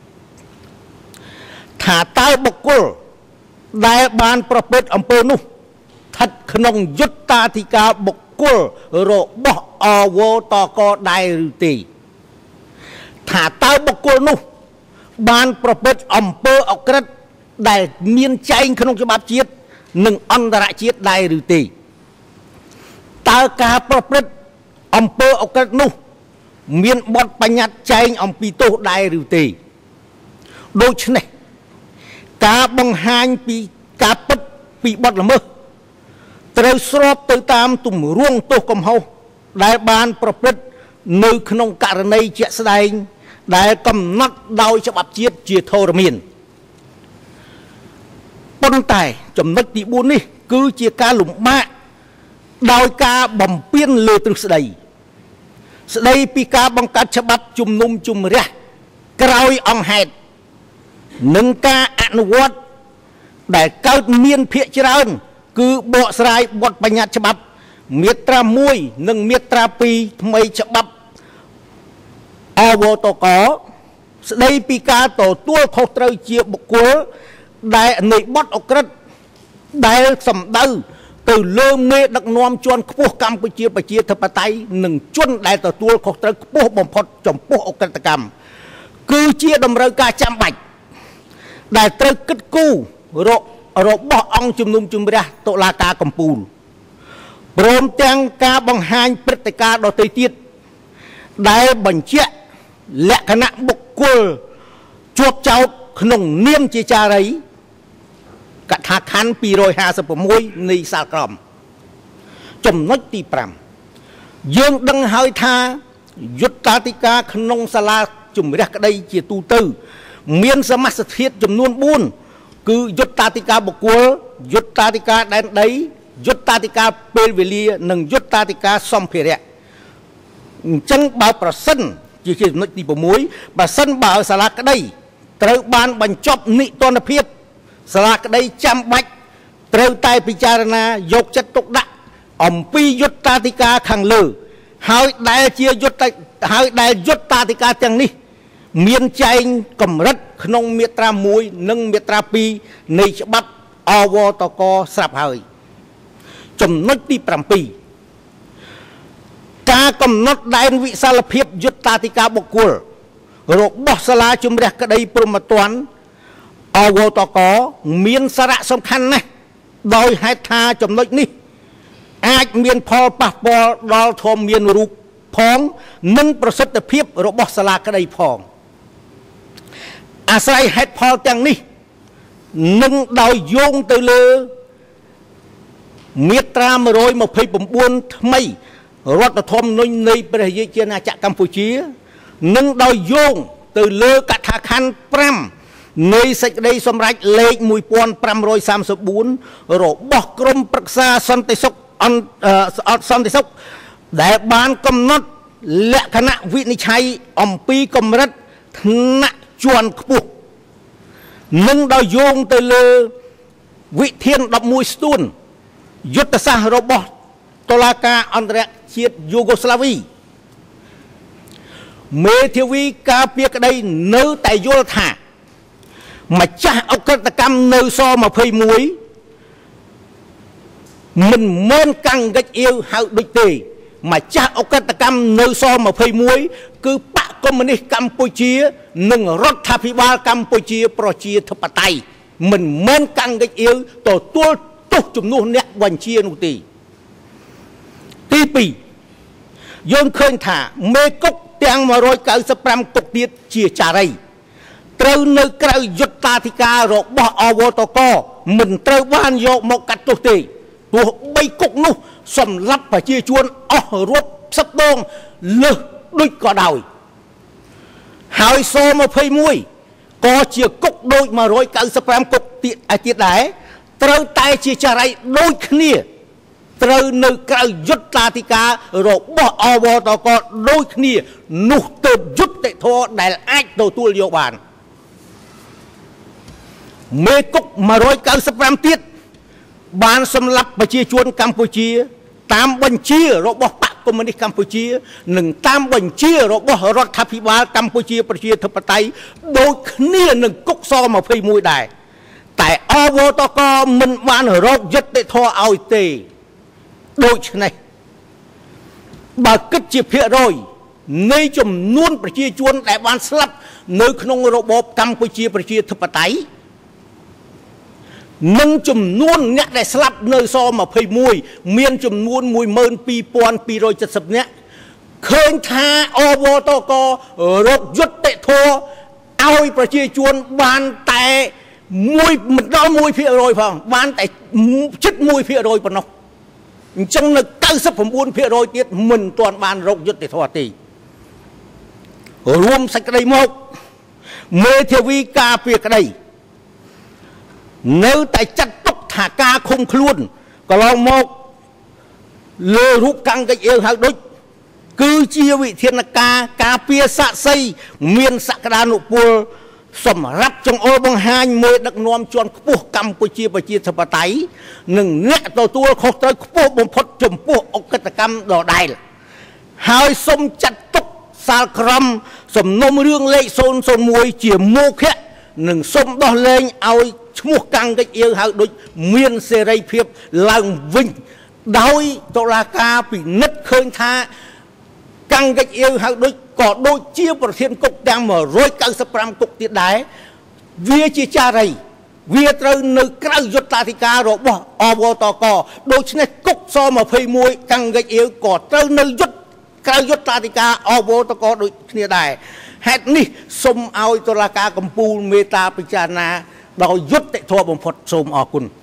ថាតើបុគ្គលដែលបានប្រព្រឹត្តអំពើនោះស្ថិតក្នុងយុត្តាធិការបុគ្គលរបស់អវតកដែរឬទេថាតើបុគ្គលនោះបានប្រព្រឹត្តអំពើអក្រិតដែលមានចែងក្នុងច្បាប់ជាតិនិងអន្តរជាតិដែរឬទេតើការប្រព្រឹត្តអំពើអក្រិតនោះមានបទបញ្ញត្តិចែងអំពីទោសដែរឬទេដូច្នេះការបង្ហាញពីការពិតពីបទល្មើសត្រូវស្របទៅតាមទម្រង់ទោសកំហុសដែលបានប្រព្រឹត្តនៅក្នុងករណីជាក់ស្ដែងដែលកំណត់ដោយច្បាប់ជាតិជាធរមានប៉ុន្តែចំណុចទី4នេះគឺជាការលំបាកដោយការបំពានលើទ្រឹស្ដីស្ដីពីការបង្កើតច្បាប់ជំនុំជម្រះក្រោយអង្គហេតុនិងការអនុវត្តដែលកើតមានភាគច្រើនគឺបកស្រាយបទបញ្ញត្តិច្បាប់មាត្រា1និងមាត្រា2ថ្មីច្បាប់អវតកស្ដីពីការទទួលខុសត្រូវជាបុគ្គលដែលនៃបទអក្រិតដែលសម្ដៅទៅលើមេដឹកនាំជាន់ខ្ពស់កម្ពុជាប្រជាធិបតេយ្យនិងជនដែលទទួលខុសត្រូវខ្ពស់បំផុតចំពោះអក្រិតកម្មគឺជាតម្រូវការចាំបាច់ដែលត្រូវគិតគូររបស់អង្គជំនុំជម្រះតុលាការកំពូលព្រមទាំងការបង្ហាញព្រឹត្តិការណ៍ដទៃទៀតដែលបញ្ជាក់លក្ខណៈបុគ្គលជាប់ចោទក្នុងនាមជាចារីកថាខណ្ឌ256នៃសាលក្រមចំណុចទី5យើងដឹងហើយថាយុត្តាធិការក្នុងសាលាជំរះក្តីជាទូទៅមានសមាសធាតុចំនួន4គឺយុត្តាធិការបុគ្គលយុត្តាធិការដែនដីយុត្តាធិការពេលវេលានិងយុត្តាធិការសម្ភារៈអញ្ចឹងបើប្រសិនជាចំណុចទី6បើសិនបើសាលាក្តីត្រូវបានបញ្ចប់និទានភាពសាលាក្តីចាំបាច់ត្រូវតែពិចារណាយកចិត្តទុកដាក់អំពីយុត្តាធិការខាងលើហើយដែលយុត្តាធិការទាំងនេះមានចែងកម្រិតក្នុងមាត្រា1និងមាត្រា2នៃច្បាប់អវតកស្រាប់ហើយចំណុចទី7ការកំណត់ដែនវិសាលភាពយុត្តាធិការបុគ្គលរបស់សាលាជំរះក្តីព្រហ្មទណ្ឌអវតកមានសារៈសំខាន់ណាស់ដោយហេតុថាចំណុចនេះអាចមានផលប៉ះពាល់ដល់ធម្មានរូបផងនិងប្រសិទ្ធភាពរបស់សាលាក្តីផងអាស្រ័យហេតុផលទាំងនេះនិងដោយយោងទៅលើមាត្រា129ថ្មីរដ្ឋធម្មនុញ្ញនៃព្រះរាជាណាចក្រកម្ពុជានិងដោយយោងទៅលើកថាខណ្ឌ5នៃសេចក្តីសម្រេចលេខ1534របស់ក្រមប្រឹក្សាសន្តិសុខដែលបានកំណត់លក្ខណៈវិនិច្ឆ័យអំពីកម្រិតថ្នាក់ជាន់ខ្ពស់និងដោយយោងទៅលើវិធាន11ស្ទួនយុទ្ធសាស្ត្ររបស់តុលាការអន្តរជាតិយូហ្គោស្លាវីមេធាវីការពារក្តីនៅតែយល់ថាម្ចាស់អក្រិតកម្មនៅស21មិនមែនកាំងកិច្ចអៀវហៅដូចទេម្ចាស់អក្រិតកម្មនៅស21គឺបកកុម្មុយនីសកម្ពុជានិងរដ្ឋាភិបាលកម្ពុជាប្រជាធិបតេយ្យមិនមែនកាំងកិច្ចអៀវទទួលទោសជំនួសអ្នកបញ្ជានោះទេទី2យើងឃើញថាមេគុកទាំង195គុកទៀតជាចារីត្រូវនៅក្រៅយុត្តាធិការរបស់អវតកមិនត្រូវបានយកមកកាត់ទោសទេទោះបីគុកនោះសម្លាប់ប្រជាជនអស់រាប់សិបដងលើសដូចក៏ដោយហើយស21ក៏ជាគុកដូច195គុកទៀតដែរត្រូវតែជាចារីដូចគ្នាត្រូវនៅក្រៅយុត្តាធិការរបស់អវតកដូចគ្នានោះទៅយុត្តិធម៌ដែលអាចទទួលយកបានមេគុក195ទៀតបានសម្លាប់ប្រជាជនកម្ពុជាតាមបញ្ជារបស់បកកុម្មុយនីសកម្ពុជានិងតាមបញ្ជារបស់រដ្ឋាភិបាលកម្ពុជាប្រជាធិបតេយ្យដូចគ្នានឹងគុកស21ដែរតែអវតកមិនបានរកយុត្តិធម៌ឲ្យទេដូច្នេះបើគិតជាភាគរយនៃចំនួនប្រជាជនដែលបានស្លាប់នៅក្នុងរបបកម្ពុជាប្រជាធិបតេយ្យនិងចំនួនអ្នកដែលស្លាប់នៅស21មានចំនួន12270នាក់ឃើញថាអវតករកយុត្តិធម៌ឲ្យប្រជាជនបានតែមិនដល់1%ផងបានតែជិត1%ប៉ុណ្ណោះចឹងនៅ 99% ទៀតមិនទាន់បានរកយុត្តិធម៌ទេរួមសេចក្តីមកមេធាវីការពារក្តីនៅតែចាត់ទុកថាការឃុំខ្លួនកន្លងមកលើរូបកាំងកិច្ចអៀងហៅដូចគឺជាវិធានការការពារសាក្សីមានសក្តានុពលសម្រាប់ចង្អុលបង្ហាញមេដឹកនាំជាន់ខ្ពស់កម្ពុជាប្រជាធិបតេយ្យនិងអ្នកទទួលខុសត្រូវខ្ពស់បំផុតចំពោះអក្រិតកម្មដដែលហើយសូមចាត់ទុកសាលក្រមសំណុំរឿងលេខ001ជាមោឃៈនិងសូមដោះលែងឲ្យឈ្មោះកាំងកិច្ចអៀងហៅដូចមានសេរីភាពឡើងវិញដោយតុលាការពិនិត្យឃើញថាកាំងកិច្ចអៀងហៅដូចក៏ដូចជាប្រធានគុកទាំង195គុកទៀតដែរវាជាចារីវាត្រូវនៅក្រៅយុត្តាធិការរបស់អវតកដូច្នេះគុកស21កាំងកិច្ចអៀងក៏ត្រូវនៅក្រៅយុត្តាធិការអវតកដូចគ្នាដែរហេតុនេះសូមឲ្យតុលាការកំពូលមេត្តាពិចារណាដោយយុត្តិធម៌បំផុតសូមអរគុណ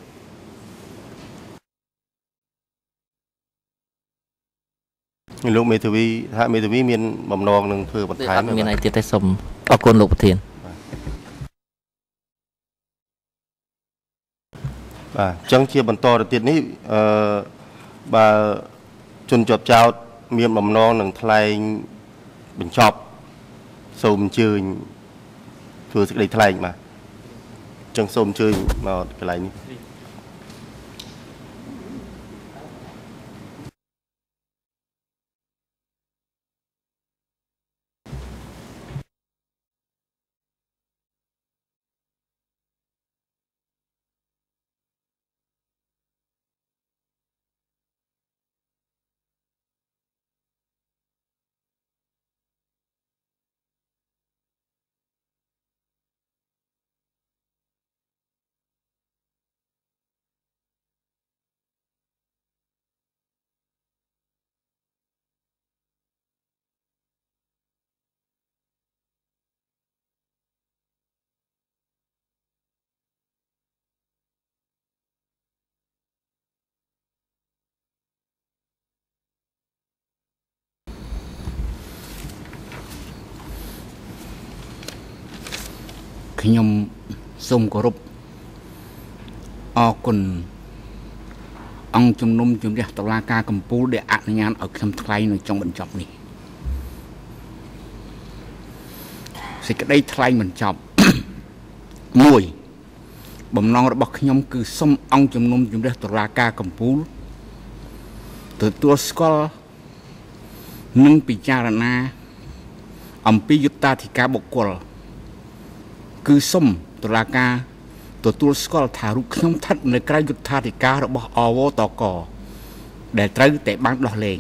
លោកមេធាវីថាមេធាវីមានបំណងនឹងធ្វើបន្ថែមមានអីទៀតទេសូមអរគុណលោកប្រធានបាទអញ្ចឹងជាបន្តទៅទៀតនេះបើជនជាប់ចោតមានបំណងនឹងថ្លែងបញ្ចប់សូមអញ្ជើញធ្វើសេចក្តីថ្លែងបាទអញ្ចឹងសូមអញ្ជើញមកកន្លែងនេះខ្ញុំសូមគោរពអរគុណអង្គជំនុំជម្រះតុលាការកំពូលដែលអនុញ្ញាតឲ្យខ្ញុំថ្លែងនៅចុងបញ្ចប់នេះសេចក្តីថ្លែងបញ្ចប់ 1បំណងរបស់ខ្ញុំគឺសូមអង្គជំនុំជម្រះតុលាការកំពូលទទួលស្គាល់និងពិចារណាអំពីយុត្តាធិការបុគ្គលគឺសូមតុលាការទទួលស្គាល់ថារូបខ្ញុំស្ថិតនៅក្រៅយុត្តាធិការរបស់អវតកដែលត្រូវតែបានដោះលែង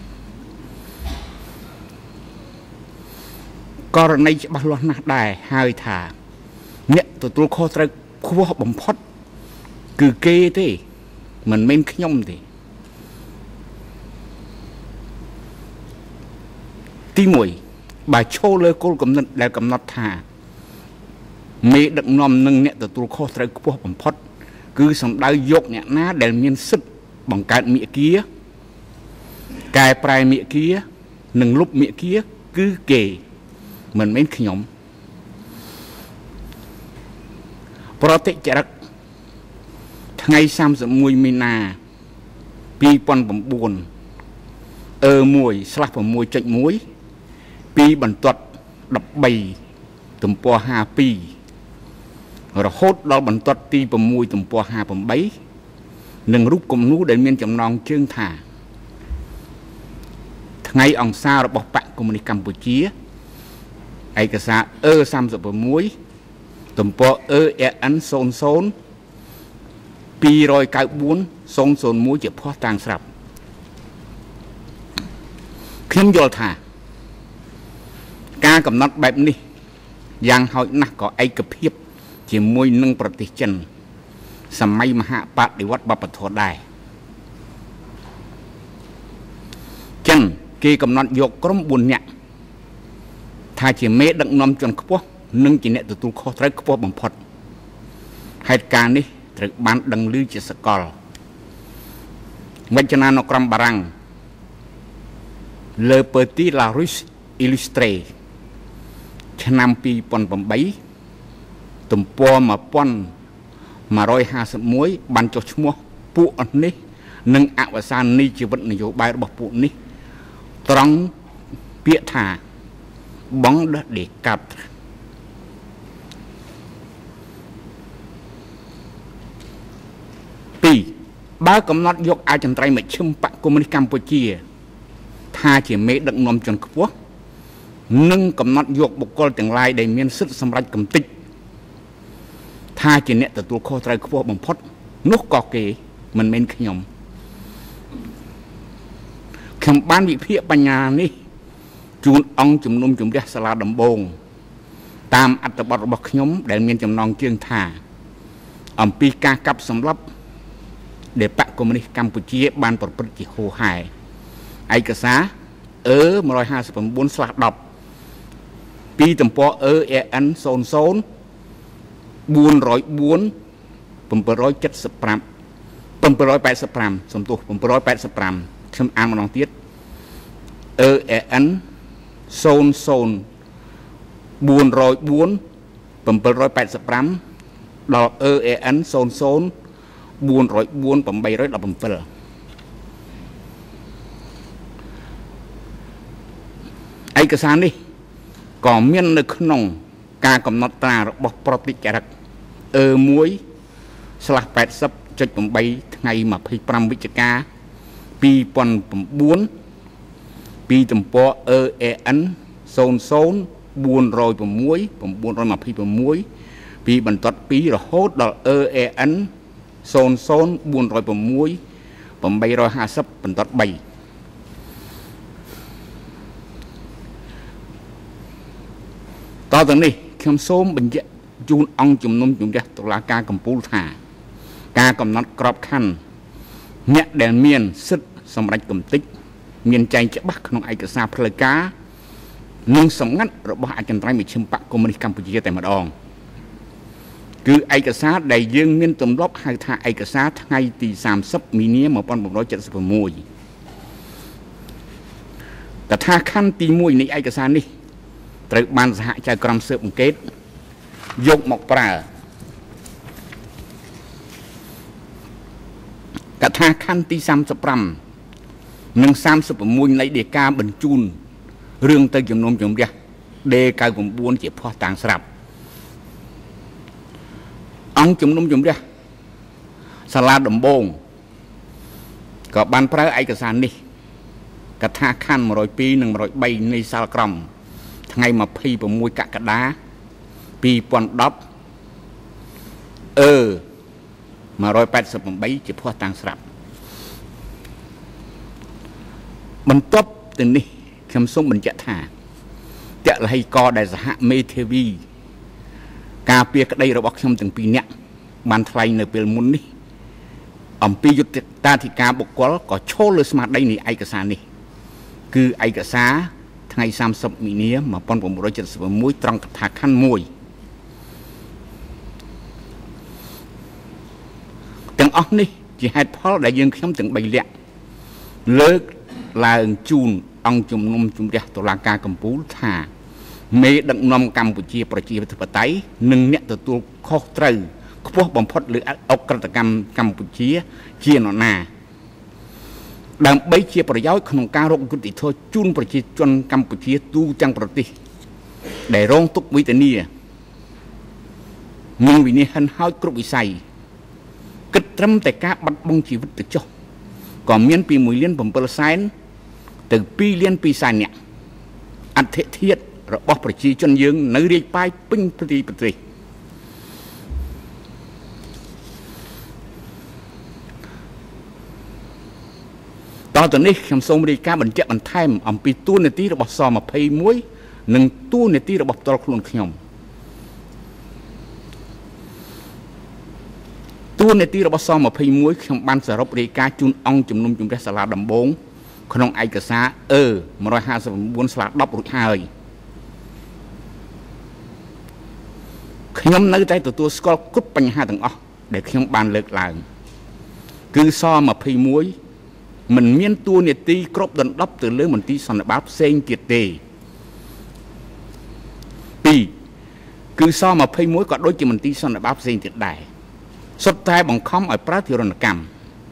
ករណីច្បាស់លាស់ណាស់ដែរហើយថាអ្នកទទួលខុសត្រូវខ្ពស់បំផុតគឺគេទេមិនមែនខ្ញុំទេទី1បើឈលលើគោលគំនិតដែលកំណត់ថាមេដឹកនាំនិងអ្នកទទួលខុសត្រូវខ្ពស់បំផុតគឺសំដៅយកអ្នកណាដែលមានសិទ្ធិបង្កើតមាគ៌ាកែប្រែមាគ៌ានិងលុបមាគ៌ាគឺគេមិនមែនខ្ញុំប្រតិចរិកថ្ងៃ31មីនា2009 1/6.1 ពីបន្ទាត់13ទំព័រ52រហូតដល់បន្ទាត់ទី6ទំព័រ58និងរូបគំនូរដែលមានចំណងជើងថាថ្ងៃអង្គសាររបស់បកកុម្មុយនីសកម្ពុជាឯកសារ 36ទំព័រ EN 00 294 001 ជាភ័ស្តុតាងស្រាប់ខ្ញុំយល់ថាការកំណត់បែបនេះយ៉ាងហោចណាស់ក៏ឯកភាពជាមួយនឹងប្រទេសចិនសម័យមហាបដិវត្តន៍វប្បធម៌ដែរចិនគេកំណត់យកក្រុម4នាក់ថាជាមេដឹកនាំជាន់ខ្ពស់និងជាអ្នកទទួលខុសត្រូវខ្ពស់បំផុតហេតុការណ៍នេះត្រូវបានដឹងឮជាសកល Vajana Nokram Barang Le Petit La Russe Illustré ឆ្នាំ 2008 ទំព័រ 1151 បានចុះឈ្មោះពួកនេះនិងអវសាននៃជីវិតនយោបាយរបស់ពួកនេះត្រង់ពាក្យថាបងដេកាប់2បើកំណត់យកអចិន្ត្រៃយ៍មជ្ឈិមបកកុម្មុយនីសកម្ពុជាថាជាមេដឹកនាំជាន់ខ្ពស់និងកំណត់យកបុគ្គលទាំងឡាយដែលមានសិទ្ធិសម្រេចកំតិចថាជាអ្នកទទួលខុសត្រូវខ្ពស់បំផុតនោះក៏គេមិនមែនខ្ញុំបានវិភាគបញ្ញានេះជូនអង្គជំនុំជម្រះសាលាដំបងតាមអត្ថបទរបស់ខ្ញុំដែលមានចំណងជើងថាអំពីការកាប់សម្លាប់ដែលបកកុម្មុយនីសកម្ពុជាបានប្រព្រឹត្តជាហូរហែឯកសារ 159/10 ពីទំព័រ EN 00 404 785 សំទោស 785 ខ្ញុំអានម្ដងទៀត EN 00 404 785 ដល់ EN 00 404 817 ឯកសារនេះក៏មាននៅក្នុងការកំណត់ត្រារបស់ប្រតិចរិក E1/80.8 ថ្ងៃ 25 វិច្ឆិកា 2009 ពីទំព័រ EN 00 406 926 ពីបន្ទាត់2រហូតដល់ EN 00 406 850 បន្ទាត់3តទៅនេះខ្ញុំសូមបញ្ជាក់ជូនអង្គជំនុំជម្រះតុលាការកំពូលថាការកំណត់ក្របខ័ណ្ឌអ្នកដែលមានសិទ្ធិសម្រេចគំនិតមានចែងច្បាស់ក្នុងឯកសារផ្លូវការនិងសម្ងាត់របស់អចិន្ត្រៃយ៍មជ្ឈិមបកកុម្មុយនីសកម្ពុជាតែម្ដងគឺឯកសារដែលយើងមានទម្លាប់ហៅថាឯកសារថ្ងៃទី30 មីនា 1976 កថាខណ្ឌទី1នៃឯកសារនេះត្រូវបានសហចៅក្រមស៊ើបអង្កេតយកមកប្រើកថាខណ្ឌទី35និង36នៃដីកាបញ្ជូនរឿងទៅជំនុំជម្រះ D99 ជាភស្តុតាងស្រាប់អង្គជំនុំជម្រះសាលាដំបងក៏បានប្រើឯកសារនេះកថាខណ្ឌ102និង103នៃសាលក្រមថ្ងៃ 26 កក្កដា 2010 188 ជាភស្តុតាងស្រាប់បន្ទាប់ទៅនេះខ្ញុំសូមបញ្ជាក់ថាតលហីកដែលសហមេធាវីការពារក្តីរបស់ខ្ញុំទាំងពីរនាក់បានថ្លែងនៅពេលមុននេះអំពីយុត្តិតាធិការបុគ្គលក៏ឈលលើស្មារតីនៃឯកសារនេះគឺឯកសារថ្ងៃ 30 មីនា 1976 ត្រង់កថាខណ្ឌ 1ទាំងអស់នេះជាហេតុផលដែលយើងខ្ញុំទាំង3នាក់លើកឡើងជូនអង្គជំនុំជម្រះតុលាការកំពូលថាមេដឹកនាំកម្ពុជាប្រជាធិបតេយ្យនិងអ្នកទទួលខុសត្រូវខ្ពស់បំផុតលើអក្រិតកម្មកម្ពុជាជានរណាដើម្បីជាប្រយោជន៍ក្នុងការរកយុត្តិធម៌ជូនប្រជាជនកម្ពុជាទូទាំងប្រទេសដែលរងទុក្ខវេទនានិងវិនិច្ឆ័យហើយគ្រប់វិស័យគិតត្រឹមតែការបាត់បង់ជីវិតទៅចុះក៏មានពី1.7 លានទៅ2.2 លាននាក់អធិធាតុរបស់ប្រជាជនយើងនៅរាយប៉ាយពេញប្រទេសតទៅនេះខ្ញុំសូមរាយការណ៍បញ្ជាក់បន្ថែមអំពីតួនាទីរបស់ស21និងតួនាទីរបស់ផ្ទាល់ខ្លួនខ្ញុំតួនាទីរបស់ស21ខ្ញុំបានសរុបរាយការណ៍ជូនអង្គជំនុំជម្រះសាលាដំបងក្នុងឯកសារ 159/10 រួចហើយខ្ញុំនៅតែទទួលស្គាល់គ្រប់បញ្ហាទាំងអស់ដែលខ្ញុំបានលើកឡើងគឺស21 មិនមានតួនាទីគ្រប់ដណ្ដប់ទៅលើមន្ទីរសន្និបាតផ្សេងទៀតទេ2គឺស21ក៏ដូចជាមន្ទីរសន្និបាតផ្សេងទៀតដែរសុទ្ធតែបង្ខំឲ្យប្រើទារុណកម្ម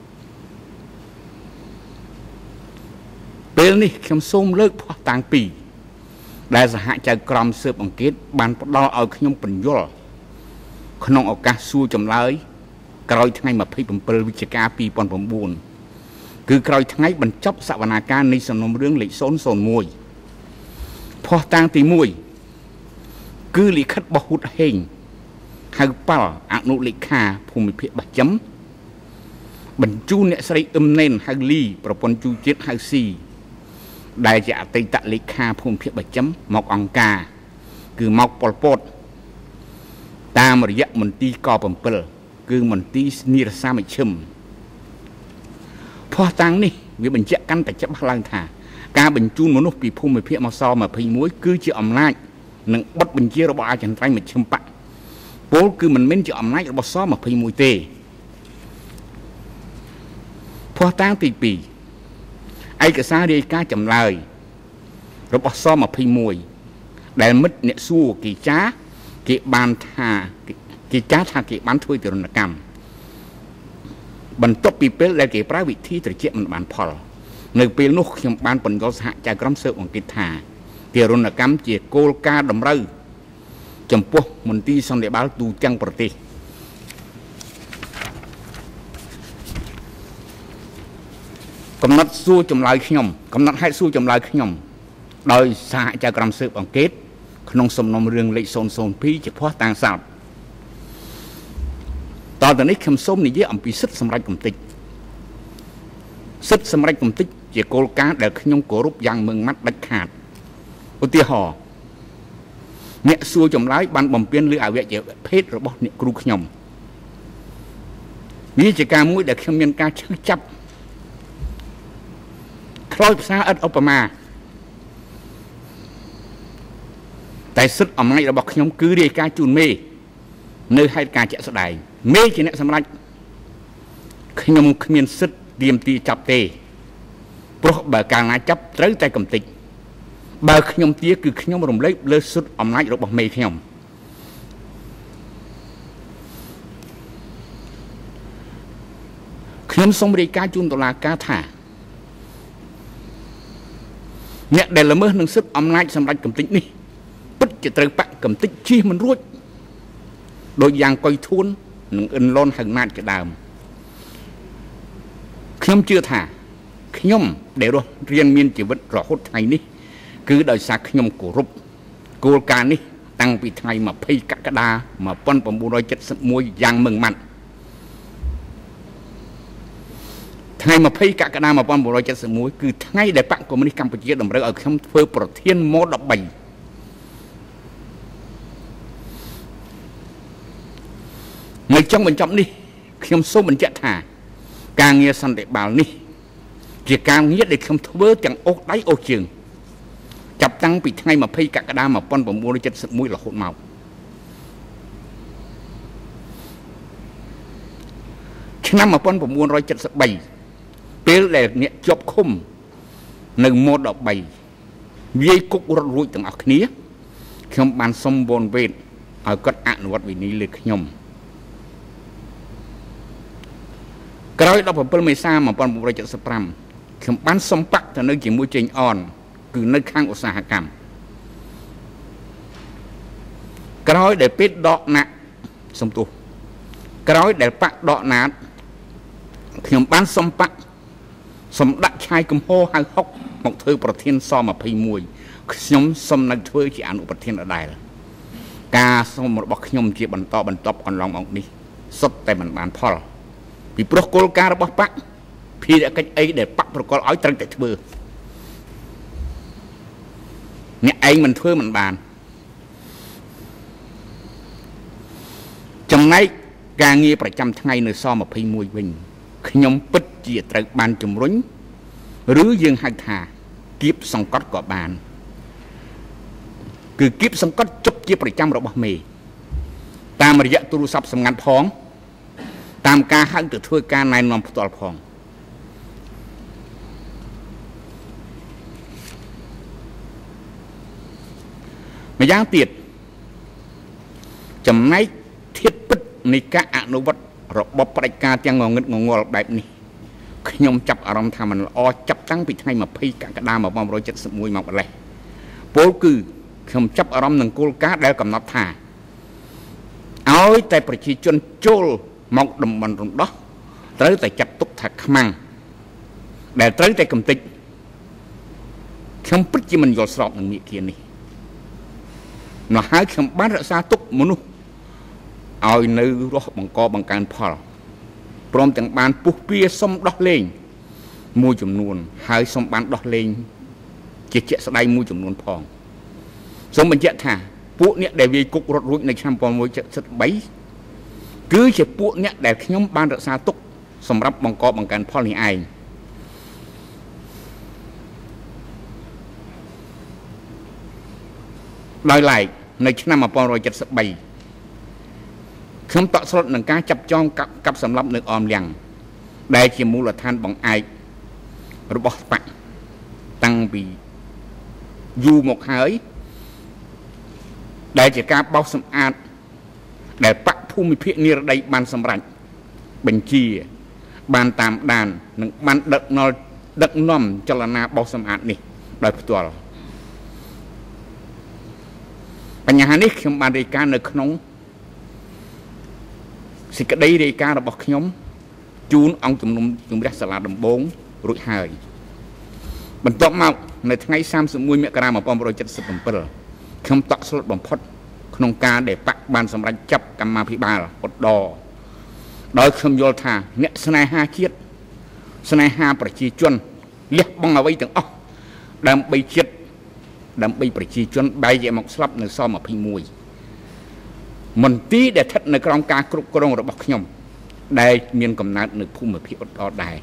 ពេលនេះខ្ញុំសូមលើកភស្តុតាង2ដែលសហចៅក្រមស៊ើបអង្កេតបានផ្ដល់ឲ្យខ្ញុំពន្យល់ក្នុងឱកាសសួរចម្លើយក្រោយថ្ងៃ27វិច្ឆិកា2009គឺក្រោយថ្ងៃបញ្ចប់សវនាការនៃសំណុំរឿងលេខ001ភស្តុតាងទី1គឺលិខិតរបស់ហ៊ុតហេងហៅប៉ាល់អនុលេខាភូមិភាគបាចឹមបញ្ជូនអ្នកស្រីអ៊ឹមណេនហៅលីប្រពន្ធជួជាតិហៅស៊ីដែលជាអតីតលេខាភូមិភាគបាចឹមមកអង្គការគឺមកប៉ុលពតតាមរយៈមន្ទីរក7គឺមន្ទីរនិរសាមជ្ឈិមភស្តុតាងនេះវាបញ្ជាក់កាន់តែច្បាស់ឡើងថាការបញ្ជូនមនុស្សពីភូមិភាគមកស21គឺជាអំណាចនិងបទបញ្ជារបស់អចិន្ត្រៃយ៍មជ្ឈិមបកពលគឺមិនមែនជាអំណាចរបស់ស21ទេភស្តុតាងទី2ឯកសាររាយការណ៍ចម្លើយរបស់ស21ដែលមិត្តអ្នកសួរគេចាគេបានថាគេចាថាគេបានធ្វើទារុណកម្មបន្ទាប់ពីពេលដែលគេប្រើវិធីត្រជាក់មិនបានផលនៅពេលនោះខ្ញុំបានពន្យល់សហចៅក្រមស៊ើបអង្កេតថាទារុណកម្មជាគោលការណ៍តម្រូវចំពោះមន្ទីរសន្និបាតទូទាំងប្រទេសកំណត់សួរចម្លើយខ្ញុំកំណត់ហេតុសួរចម្លើយខ្ញុំដោយសហចៅក្រមស៊ើបអង្កេតក្នុងសំណុំរឿងលេខ002ជាភស្តុតាងសោតតទៅនេះខ្ញុំសូមនិយាយអំពីសិទ្ធិសម្រេចគំនិតសិទ្ធិសម្រេចគំនិតជាគោលការណ៍ដែលខ្ញុំគោរពយ៉ាងម៉ឺងម៉ាត់ដាច់ខាតឧទាហរណ៍អ្នកសួរចម្លើយបានបំពេញលើអវយវភេទរបស់អ្នកគ្រូខ្ញុំវាជាការមួយដែលខ្ញុំមានការឈឺចាប់ខ្លោចភាសាឥតឧបមាតែសិទ្ធិអំណាចរបស់ខ្ញុំគឺរាយការណ៍ជូនមេនៅហេតុការណ៍ជាក់ស្ដែងមេជាអ្នកសម្រេចខ្ញុំគ្មានសិទ្ធិទាមទារចាប់ទេព្រោះបើកាលណាចាប់ត្រូវតែកំតិចបើខ្ញុំទាគឺខ្ញុំរំលែកលើសិទ្ធិអំណាចរបស់មេខ្ញុំខ្ញុំសូមរាយការណ៍ជូនតុលាការថាអ្នកដែលល្មើសនឹងសិទ្ធិអំណាចសម្រេចកំតិចនេះពិតជាត្រូវបាក់កំតិចជិះមិនរួចដោយយ៉ាងកុយធួននិងអ៊ិនឡុនហឹងណាតជាដើមខ្ញុំជឿថាខ្ញុំដែលរស់រៀនមានជីវិតរហូតថ្ងៃនេះគឺដោយសារខ្ញុំគោរពគោលការណ៍នេះតាំងពីថ្ងៃ20កក្កដា1971យ៉ាងម៉ឺងម៉ាត់ថ្ងៃ20កក្កដា1971គឺថ្ងៃដែលបកកុម្មុយនីសកម្ពុជាតម្រូវឲ្យខ្ញុំធ្វើប្រធានម13នៅចុងបញ្ចប់នេះខ្ញុំសូមបញ្ជាក់ថាការងារសន្តិបាលនេះជាការងារដែលខ្ញុំធ្វើទាំងអូសដៃអូសជើងចាប់តាំងពីថ្ងៃ20កក្កដា1971រហូតមកឆ្នាំ1973ពេលដែលអ្នកជាប់ឃុំនៅម៉ូ13វាយគុករត់រួចទាំងអស់គ្នាខ្ញុំបានសុំវនវេតឲ្យគាត់អនុវត្តវិន័យលើខ្ញុំក្រោយ17មេសា1975ខ្ញុំបានសុំបាក់ទៅនៅជាមួយចេញអនគឺនៅខាងឧស្សាហកម្មក្រោយដែលពេទ្យដកណាក់សំទោសក្រោយដែលបាក់ដកណាតខ្ញុំបានសុំបាក់សម្ដាក់ឆាយកំហោហៅហុកមកធ្វើប្រធានស21ខ្ញុំសុំនៅធ្វើជាអនុប្រធានដដែលការសុំរបស់ខ្ញុំជាបន្តបន្ទាប់កន្លងមកនេះសុទ្ធតែមិនបានផលពីព្រោះគោលការណ៍របស់បកភារកិច្ចអីដែលបកប្រកល់ឲ្យត្រូវតែធ្វើអ្នកឯងមិនធ្វើមិនបានចំណែកការងារប្រចាំថ្ងៃនៅស21វិញខ្ញុំពិតជាត្រូវបានជំរុញឬយើងហៅថាគៀបសង្កត់ក៏បានគឺគៀបសង្កត់ជប់ជាប្រចាំរបស់មេតាមរយៈទូរស័ព្ទសម្ងាត់ផងតាមការហៅទៅធ្វើការណែនាំផ្ទាល់ផងម្យ៉ាងទៀតចំណែកធាតុពិតនៃការអនុវត្តរបបផ្ដាច់ការទាំងងងឹតងងល់បែបនេះខ្ញុំចាប់អារម្មណ៍ថាมันល្អចាប់តាំងពីថ្ងៃ20កក្កដា1971មកម្លេះពោលគឺខ្ញុំចាប់អារម្មណ៍នឹងគោលការណ៍ដែលកំណត់ថាឲ្យតែប្រជាជនចូលមកតំបន់រំដោះត្រូវតែចាត់ទុកថាខ្មាំងដែលត្រូវតែកំទេចខ្ញុំពិតជាមិនយល់ស្របនឹងនេះនេះម្ល៉េះហើយខ្ញុំបានរក្សាទុកមនុស្សឲ្យនៅរស់បង្កបង្កើនផលព្រមទាំងបានពុះពៀសុំដោះលែងមួយចំនួនហើយសុំបានដោះលែងជាជាក់ស្ដែងមួយចំនួនផងសូមបញ្ជាក់ថាពួកអ្នកដែលវាយគុករត់រួចនៅឆ្នាំ1973គឺជាពួកអ្នកដែលខ្ញុំបានរក្សាទុកសម្រាប់បង្កបង្កើនផលនេះឯងដោយឡែកនៅឆ្នាំ1973ខ្ញុំតក់ស្លុតនឹងការចាប់ចងកាប់សម្លាប់នៅអមលៀងដែលជាមូលដ្ឋានបង្អែករបស់បកតាំងពីយូរមកហើយដែលជាការបោសសម្អាតដែលបកភូមិភាគនិរដីបានសម្រេចបញ្ជាបានតាមដាននិងបានដឹកនាំចលនាបោសសម្អាតនេះដោយផ្ទាល់បញ្ហានេះខ្ញុំបានរាយការណ៍នៅក្នុងសេចក្តីរាយការណ៍របស់ខ្ញុំជូនអង្គជំនុំជម្រះសាលាដំបងរួចហើយបន្ទាប់មកនៅថ្ងៃ31មករា1977ខ្ញុំតក់ស្លុតបំផុតក្នុងការដែលបកបានសម្រេចចាប់កម្មាភិបាលឧត្តរដោយខ្ញុំយល់ថាអ្នកស្នេហាជាតិស្នេហាប្រជាជនលះបង់អ្វីទាំងអស់ដើម្បីជាតិដើម្បីប្រជាជនបែរជាមកស្លាប់នៅស-21មន្ទីរដែលស្ថិតនៅក្រោមការគ្រប់គ្រងរបស់ខ្ញុំដែលមានកំណើតនៅភូមិភាគឧត្តរដែរ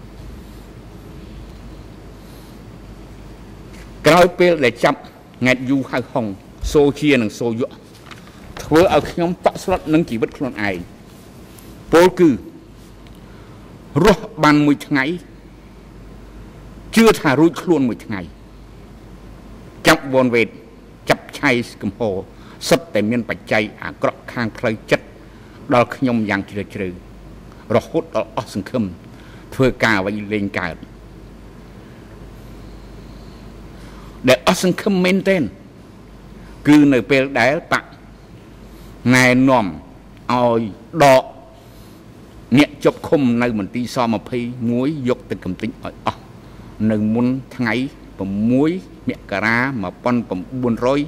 ក្រោយពេលដែលចាប់ង៉ែតយូហៅហុងសូជានិងសូយក់ធ្វើឲ្យខ្ញុំតក់ស្លុតនឹងជីវិតខ្លួនឯងពោលគឺរស់បានមួយថ្ងៃជឿថារួចខ្លួនមួយថ្ងៃចាប់វ៉នវេតចាប់ឆៃកំហោសុទ្ធតែមានបច្ច័យអាក្រក់ខាងផ្លូវចិត្តដល់ខ្ញុំយ៉ាងជ្រាលជ្រៅរហូតដល់អស់សង្ឃឹមធ្វើការអ្វីលេងកើតដែលអស់សង្ឃឹមមែនទែនគឺនៅពេលដែលបកណែនាំឲ្យដកអ្នកជាប់ឃុំនៅមន្ទីរស-21យកទៅកំទេចឲ្យអស់នៅមុនថ្ងៃ6មករា1979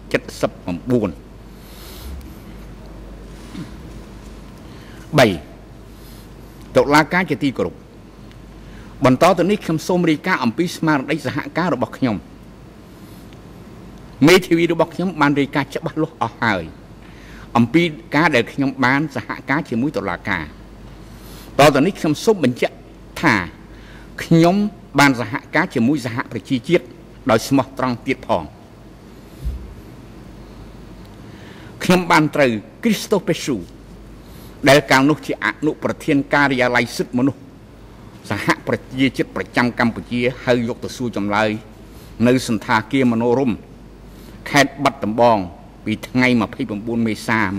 3តុលាការជាទីគោរពបន្តទៅនេះខ្ញុំសូមរាយការណ៍អំពីស្មារតីសហការរបស់ខ្ញុំមេធាវីរបស់ខ្ញុំបានរាយការណ៍ច្បាស់លាស់អស់ហើយអំពីការដែលខ្ញុំបានសហការជាមួយតុលាការតទៅនេះខ្ញុំសូមបញ្ជាក់ថាខ្ញុំបានសហការជាមួយសហប្រជាជាតិដោយស្មោះត្រង់ទៀតផងខ្ញុំបានត្រូវគ្រីស្តូហ្វ ពេស៊ូដែលកាលនោះជាអនុប្រធានការិយាល័យសិទ្ធិមនុស្សសហប្រជាជាតិប្រចាំកម្ពុជាហៅយកទៅសួរចម្លើយនៅសន្តាគារមនោរម្យខេត្តបាត់ដំបងពីថ្ងៃ29មេសា1999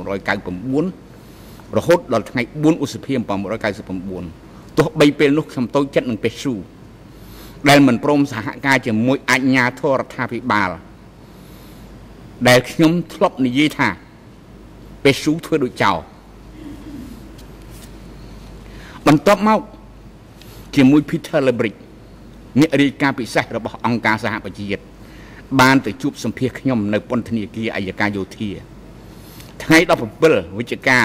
រហូតដល់ថ្ងៃ4ឧសភា1999ទោះបីពេលនោះខ្ញុំតូចចិត្តនឹងពេស៊ូដែលមិនព្រមសហការជាមួយអាជ្ញាធររដ្ឋាភិបាលដែលខ្ញុំធ្លាប់និយាយថាពេស៊ូធ្វើដូចចោលបន្ទាប់មកជាមួយ Peter Lebrick អ្នករាយការណ៍ពិសេសរបស់អង្គការសហប្រជាជាតិបានទៅជួបសម្ភាសខ្ញុំនៅពន្ធនាគារអយ្យការយោធាថ្ងៃ17វិច្ឆិកា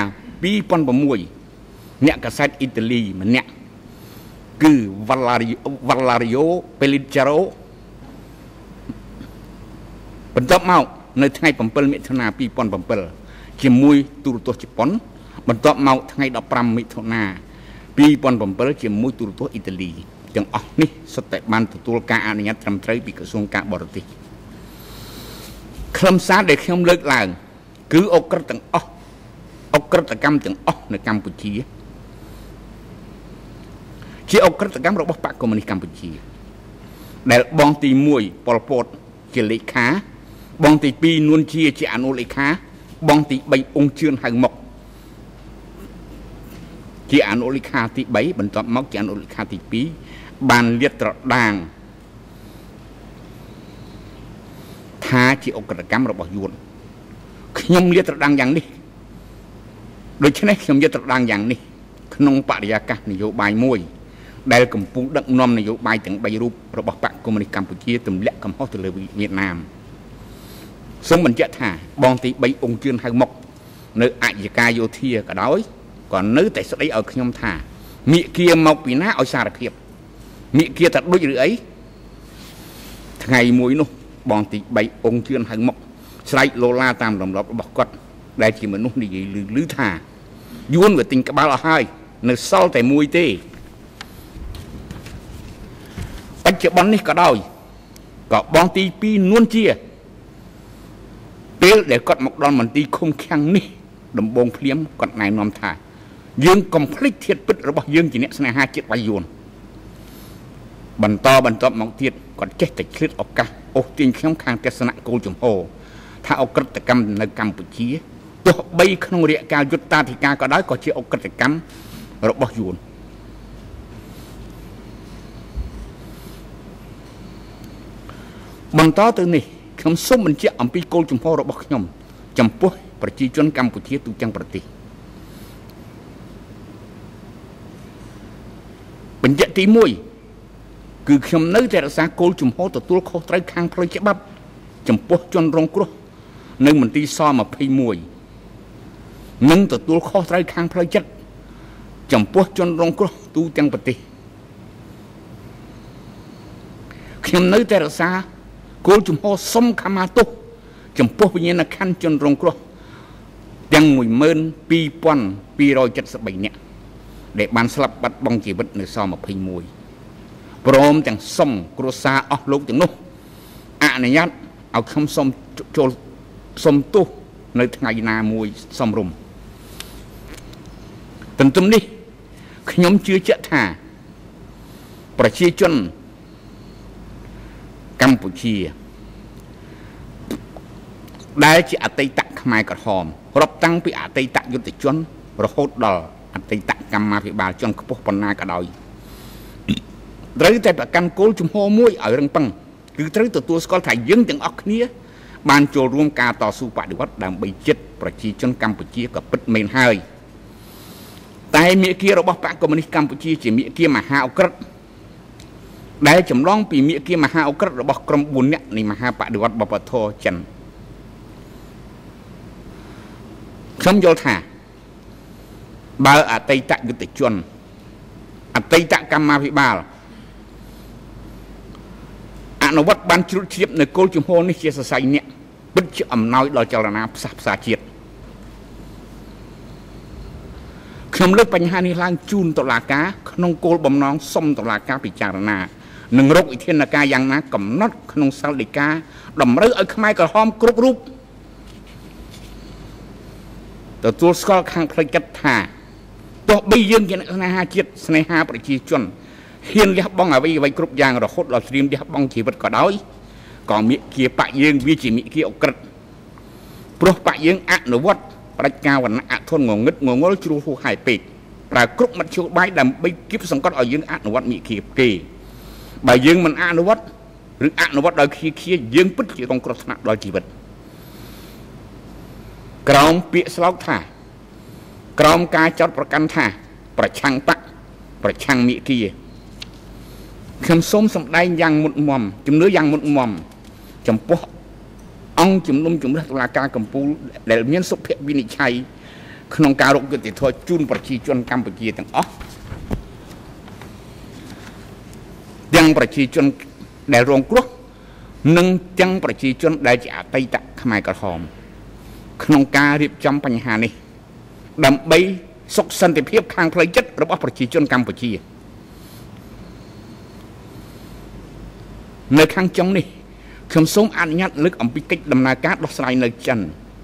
2006អ្នកកាសែតអ៊ីតាលីម្នាក់គឺ Valerio Pellicero បន្ទាប់មកនៅថ្ងៃ7មិថុនា2007ជាមួយទូរទស្សន៍ជប៉ុនបន្ទាប់មកថ្ងៃ15មិថុនា2007ជាមួយទូរទស្សន៍អ៊ីតាលីទាំងអស់នេះសុទ្ធតែបានទទួលការអនុញ្ញាតត្រឹមត្រូវពីក្រសួងការបរទេសខ្លឹមសារដែលខ្ញុំលើកឡើងគឺអក្រិតទាំងអស់អក្រិតកម្មទាំងអស់នៅកម្ពុជាជាអក្រិតកម្មរបស់បកកុម្មុយនីសកម្ពុជាដែលបងទី1ប៉ុលពតជាលេខាបងទី2នួនជាអនុលេខាបងទី3អង្គជឿនហៅមកជាអនុលេខាទី3បន្ទាប់មកជាអនុលេខាទី2បានលាតត្រដាងថាជាអក្រិតកម្មរបស់យួនខ្ញុំលាតត្រដាងយ៉ាងនេះដូច្នេះខ្ញុំលាតត្រដាងយ៉ាងនេះក្នុងបរិយាកាសនយោបាយមួយដែលកំពុងដឹកនាំនយោបាយទាំង3រូបរបស់បកកុម្មុយនីសកម្ពុជាទម្លាក់កំហុសទៅលើវៀតណាមសូមបញ្ជាក់ថាបងទី3អង្គជឿនហៅមកនៅអយកាយោធាក៏ដោយក៏នៅតែស្ដីឲ្យខ្ញុំថាមាគ៌ាមកពីណាឲ្យសារភាពមាគ៌ាថាដូចឬអីថ្ងៃមួយនោះបងទី3អង្គជឿនហៅមកស្រែកលោឡាតាមរំលប់របស់គាត់ដែលជាមនុស្សនិយាយឮថាយួនវាទិញក្បាលអស់ហើយនៅសល់តែមួយទេបច្ចុប្បន្ននេះក៏ដោយក៏បងទី2នួនជាពេលដែលគាត់មកដល់មន្ទីរឃុំឃាំងនេះដំបងភ្លាមគាត់ណែនាំថាយើងកុំភ្លេចធាតុពិតរបស់យើងជាអ្នកស្នេហាជាតិបាយយួនបន្តមកទៀតគាត់ចេះតែឆ្លៀតឱកាសអូសទាញខ្ញុំខាងទស្សនៈគោលជំហរថាអក្រិតកម្មនៅកម្ពុជាទោះបីក្នុងរយៈកាលយុត្តាធិការក៏ដោយក៏ជាអក្រិតកម្មរបស់យួនបន្តទៅនេះខ្ញុំសូមបញ្ជាក់អំពីគោលជំហររបស់ខ្ញុំចំពោះប្រជាជនកម្ពុជាទូទាំងប្រទេសបញ្ជាក់ទី1គឺខ្ញុំនៅតែរក្សាគោលជំហរទទួលខុសត្រូវខាងផ្លូវច្បាប់ចំពោះជនរងគ្រោះនៅមន្ទីរស-21និងទទួលខុសត្រូវខាងផ្លូវចិត្តចំពោះជនរងគ្រោះទូទាំងប្រទេសខ្ញុំនៅតែរក្សាគោលជំហរសុំខមាទោសចំពោះវិញ្ញាណក្ខន្ធជនរងគ្រោះទាំង 12,273 នាក់ដែលបានស្លាប់បាត់បង់ជីវិតនៅស-21ព្រមទាំងសុំគ្រួសារអស់លោកទាំងនោះអនុញ្ញាតឲ្យខ្ញុំចូលសុំទោសនៅថ្ងៃណាមួយសមរម្យទន្ទឹមនេះខ្ញុំជឿជាក់ថាប្រជាជនកម្ពុជាដែលជាអតីតខ្មែរក្រហមរាប់តាំងពីអតីតយុទ្ធជនរហូតដល់អតីតកម្មាភិបាលជាន់ខ្ពស់ប៉ុណ្ណាក៏ដោយត្រូវតែប្រកាន់គោលជំហរមួយឲ្យរឹងប៉ឹងគឺត្រូវទទួលស្គាល់ថាយើងទាំងអស់គ្នាបានចូលរួមការតស៊ូបដិវត្តដើម្បីចិត្តប្រជាជនកម្ពុជាក៏ពិតមែនហើយតែមាគ៌ារបស់បកកុម្មុយនីសកម្ពុជាជាមាគ៌ាមហាអក្រិតដែលចម្លងពីមាគ៌ាមហាអក្រិតរបស់ក្រុម4នាក់នៃមហាបដិវត្តបព្វធម៌ចិនខ្ញុំយល់ថាបើអតីតយុទ្ធជនអតីតកម្មាភិបាលអនុវត្តបានជ្រួតជ្រាបនៅគោលជំហរនេះជាសរសៃអ្នកពិតជាអំណោយដល់ចលនាផ្សះផ្សាជាតិខ្ញុំលើកបញ្ហានេះឡើងជូនតុលាការក្នុងគោលបំណងសុំតុលាការពិចារណានិងរកវិធានការយ៉ាងណាកំណត់ក្នុងសាលដីកាតម្រូវឲ្យខ្មែរក្រហមគ្រប់រូបទទួលស្គាល់ខាងផ្លូវចិត្តថាទោះបីយើងជាអ្នកស្នេហាជាតិស្នេហាប្រជាជនហ៊ានលះបង់អ្វីគ្រប់យ៉ាងរហូតដល់ត្រៀមលះបង់ជីវិតក៏ដោយក៏មាគ៌ាបកយើងវាជាមាគ៌ាអក្រិតព្រោះបកយើងអនុវត្តប្រជាការវណ្ណៈអធនងងឹតងងល់ជ្រុលហួសហើយពេកប្រើគ្រប់មធ្យោបាយដើម្បីគៀបសង្កត់ឲ្យយើងអនុវត្តមាគ៌ាគេបើយើងមិនអនុវត្តឬអនុវត្តដោយខៀយើងពិតជារងគ្រោះថ្នាក់ដល់ជីវិតក្រោមពាក្យស្លោកថាក្រោមការចោទប្រកាន់ថាប្រឆាំងបកប្រឆាំងមាគ៌ាខ្ញុំសូមសម្ដែងយ៉ាងមុតមមជំនឿយ៉ាងមុតមមចំពោះអង្គជំនុំជម្រះតុលាការកំពូលដែលមានសុភវិនិច្ឆ័យក្នុងការរកយុត្តិធម៌ជូនប្រជាជនកម្ពុជាទាំងអស់ទាំងប្រជាជនដែលរងគ្រោះនិងទាំងប្រជាជនដែលជាអតីតខ្មែរក្រហមក្នុងការរៀបចំបញ្ហានេះដើម្បីសុខសន្តិភាពខាងផ្លូវចិត្តរបស់ប្រជាជនកម្ពុជានៅខាងចុងនេះខ្ញុំសូមអនុញ្ញាតលើកអំពីកិច្ចដំណើរការដោះស្រាយនៅចិន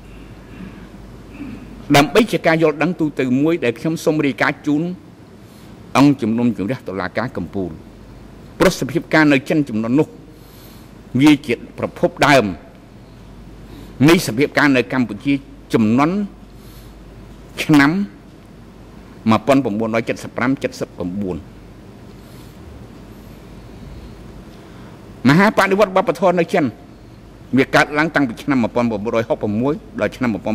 ដើម្បីជាការយល់ដឹងទូទៅមួយដែលខ្ញុំសូមរាយការណ៍ជូនអង្គជំនុំជម្រះតុលាការកំពូលប្រសិទ្ធភាពការនៅចិនចំនួននោះវាជាប្រភពដើមនៃសភាពការនៅកម្ពុជាចំនួនឆ្នាំ1975-79មហាបដិវត្តវប្បធម៌នៅចិនវាកើតឡើងតាំងពីឆ្នាំ1966ដល់ឆ្នាំ1976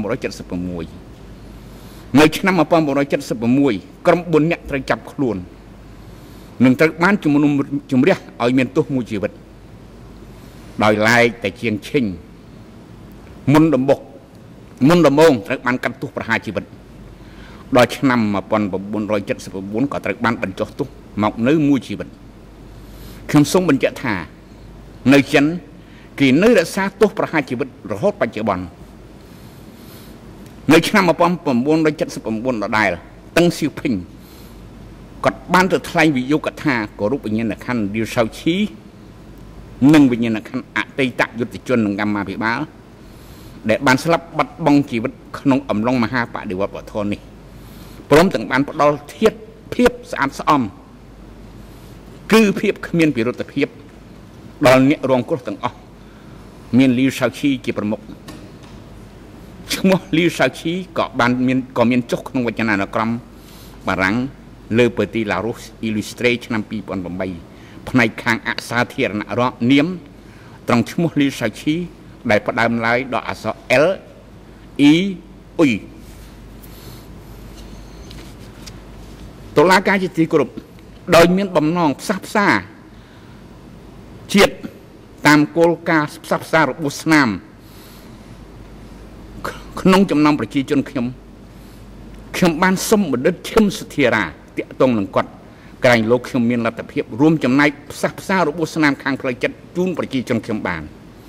នៅឆ្នាំ1976ក្រុម4នាក់ត្រូវចាប់ខ្លួននឹងត្រូវបានជំនុំជម្រះឲ្យមានទោសមួយជីវិតដោយឡែកតែជាងឈិញមុនដំងត្រូវបានកាត់ទោសប្រហារជីវិតដល់ឆ្នាំ1979ក៏ត្រូវបានបញ្ចុះទោសមកនៅមួយជីវិតខ្ញុំសូមបញ្ជាក់ថានៅចិនគេនៅរក្សាទោសប្រហារជីវិតរហូតបច្ចុប្បន្ននៅឆ្នាំ1979ដដែលតឹងសៀវភីងគាត់បានទៅថ្លែងវិយោគថាគោរពវិញ្ញាណក្ខន្ធឌីសៅឈីនិងវិញ្ញាណក្ខន្ធអតីតយុទ្ធជននិងកម្មាភិបាលដែលបានស្លាប់បាត់បង់ជីវិតក្នុងអំឡុងមហាបដិវត្តវប្បធម៌នេះព្រមទាំងបានផ្ដល់ធាតុភាពស្អាតស្អំគឺភាពគ្មានពិរុទ្ធភាពដល់អ្នករងគ្រោះទាំងអស់មានលីសៅឈីជាប្រមុខឈ្មោះលីសៅឈីក៏មានចុះក្នុងវចនានុក្រមបារាំងលើពើទីឡារូសអ៊ីលូស្ត្រេឆ្នាំ2008ផ្នែកខាងអក្សរធារណរដ្ឋនាមត្រង់ឈ្មោះលីសៅឈីដែលផ្ដើមឡើយដោយអក្សរ L E U តុលាការជាទីគោរពដោយមានបំណងផ្សះផ្សាជាតិតាមគោលការណ៍ផ្សះផ្សារបួសស្នាមក្នុងចំណោមប្រជាជនខ្ញុំបានសុំបណ្ឌិតឈឹមសុធារាតាក់ទងនឹងគាត់ក្រែងលោកខ្ញុំមានលទ្ធភាពរួមចំណែកផ្សះផ្សារបួសស្នាមខាងផ្លូវចិត្តជូនប្រជាជនខ្ញុំបាន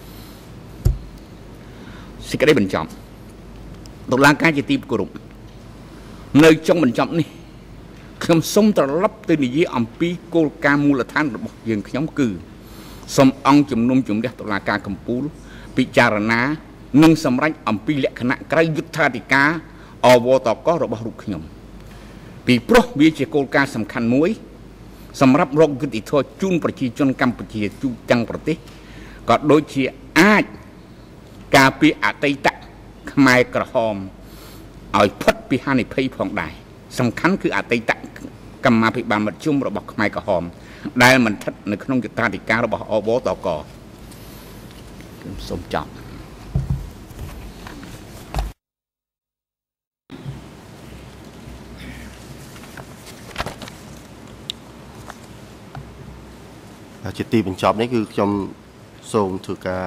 សេចក្តីបញ្ចប់តុលាការជាទីគោរពនៅចុងបញ្ចប់នេះខ្ញុំសូមត្រឡប់ទៅនិយាយអំពីគោលការណ៍មូលដ្ឋានរបស់យើងខ្ញុំគឺសូមអង្គជំនុំជម្រះតុលាការកំពូលពិចារណានិងសម្រេចអំពីលក្ខណៈក្រៅយុត្ថាធិការអវតករបស់រូបខ្ញុំពីព្រោះវាជាគោលការណ៍សំខាន់មួយសម្រាប់រកយុត្តិធម៌ជូនប្រជាជនកម្ពុជាទូទាំងប្រទេសក៏ដូចជាអាចការពារអតីតខ្មែរក្រហមឲ្យផុតពីហានិភ័យផងដែរសំខាន់គឺអតីតកម្មាភិបាលមធ្យមរបស់ខ្មែរក្រហមដែលមិនស្ថិតនៅក្នុងយុត្តាធិការរបស់អវតកខ្ញុំសូមចប់ជាទីបញ្ចប់នេះគឺខ្ញុំសូមធ្វើការ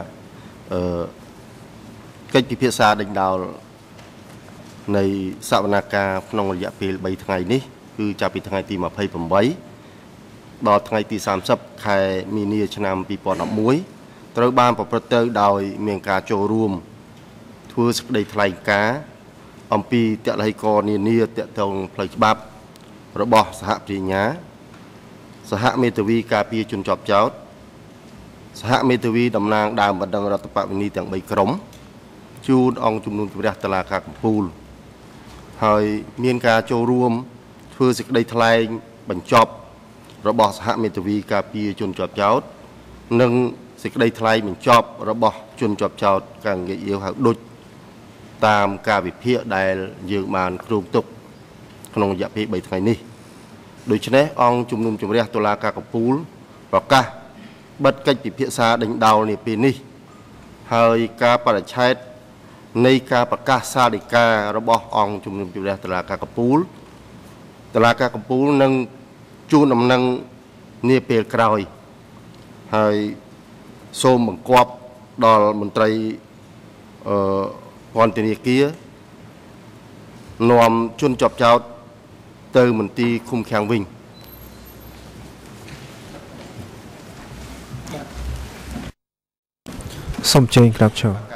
កិច្ចពិភាក្សាដេញដោលនៃសវនកម្មក្នុងរយៈពេល3ថ្ងៃនេះគឺចាប់ពីថ្ងៃទី28ដល់ថ្ងៃទី30ខែមីនាឆ្នាំ2011ត្រូវបានប្រព្រឹត្តទៅដោយមានការចូលរួមធ្វើសេចក្តីថ្លែងការណ៍អំពីទឡៃករនានាទាក់ទងផ្លូវច្បាប់របស់សហប្រញ្ញាសហមេធាវីការពារជនជាប់ចោតសហមេធាវីតំណាងដើមបណ្ដឹងរដ្ឋបវេនីទាំង3ក្រុមជូនអង្គជំនុំជម្រះតុលាការកំពូលហើយមានការចូលរួមធ្វើសេចក្តីថ្លែងបញ្ចប់របស់សហមេធាវីការពារជនជាប់ចោតនិងសេចក្តីថ្លែងបញ្ចប់របស់ជនជាប់ចោតការងាយហៅដូចតាមការវិភាគដែលយើងបានគ្រោងទុកក្នុងរយៈពេល3ថ្ងៃនេះដូច្នេះអង្គជំនុំជម្រះតុលាការកំពូលប្រកាសបិទកិច្ចពិភាក្សាដេញដោលនាពេលនេះហើយការបរិច្ឆេទនៃការប្រកាសសាលដីការបស់អង្គជំនុំជម្រះតុលាការកំពូលនឹងជូនដំណឹងនាពេលក្រោយហើយសូមបង្គាប់ដល់មន្ត្រីពន្ធនាគារនាំជនជាប់ចោតទៅមន្ទីរឃុំឃាំងវិញសូមជើញក្រាបឈរ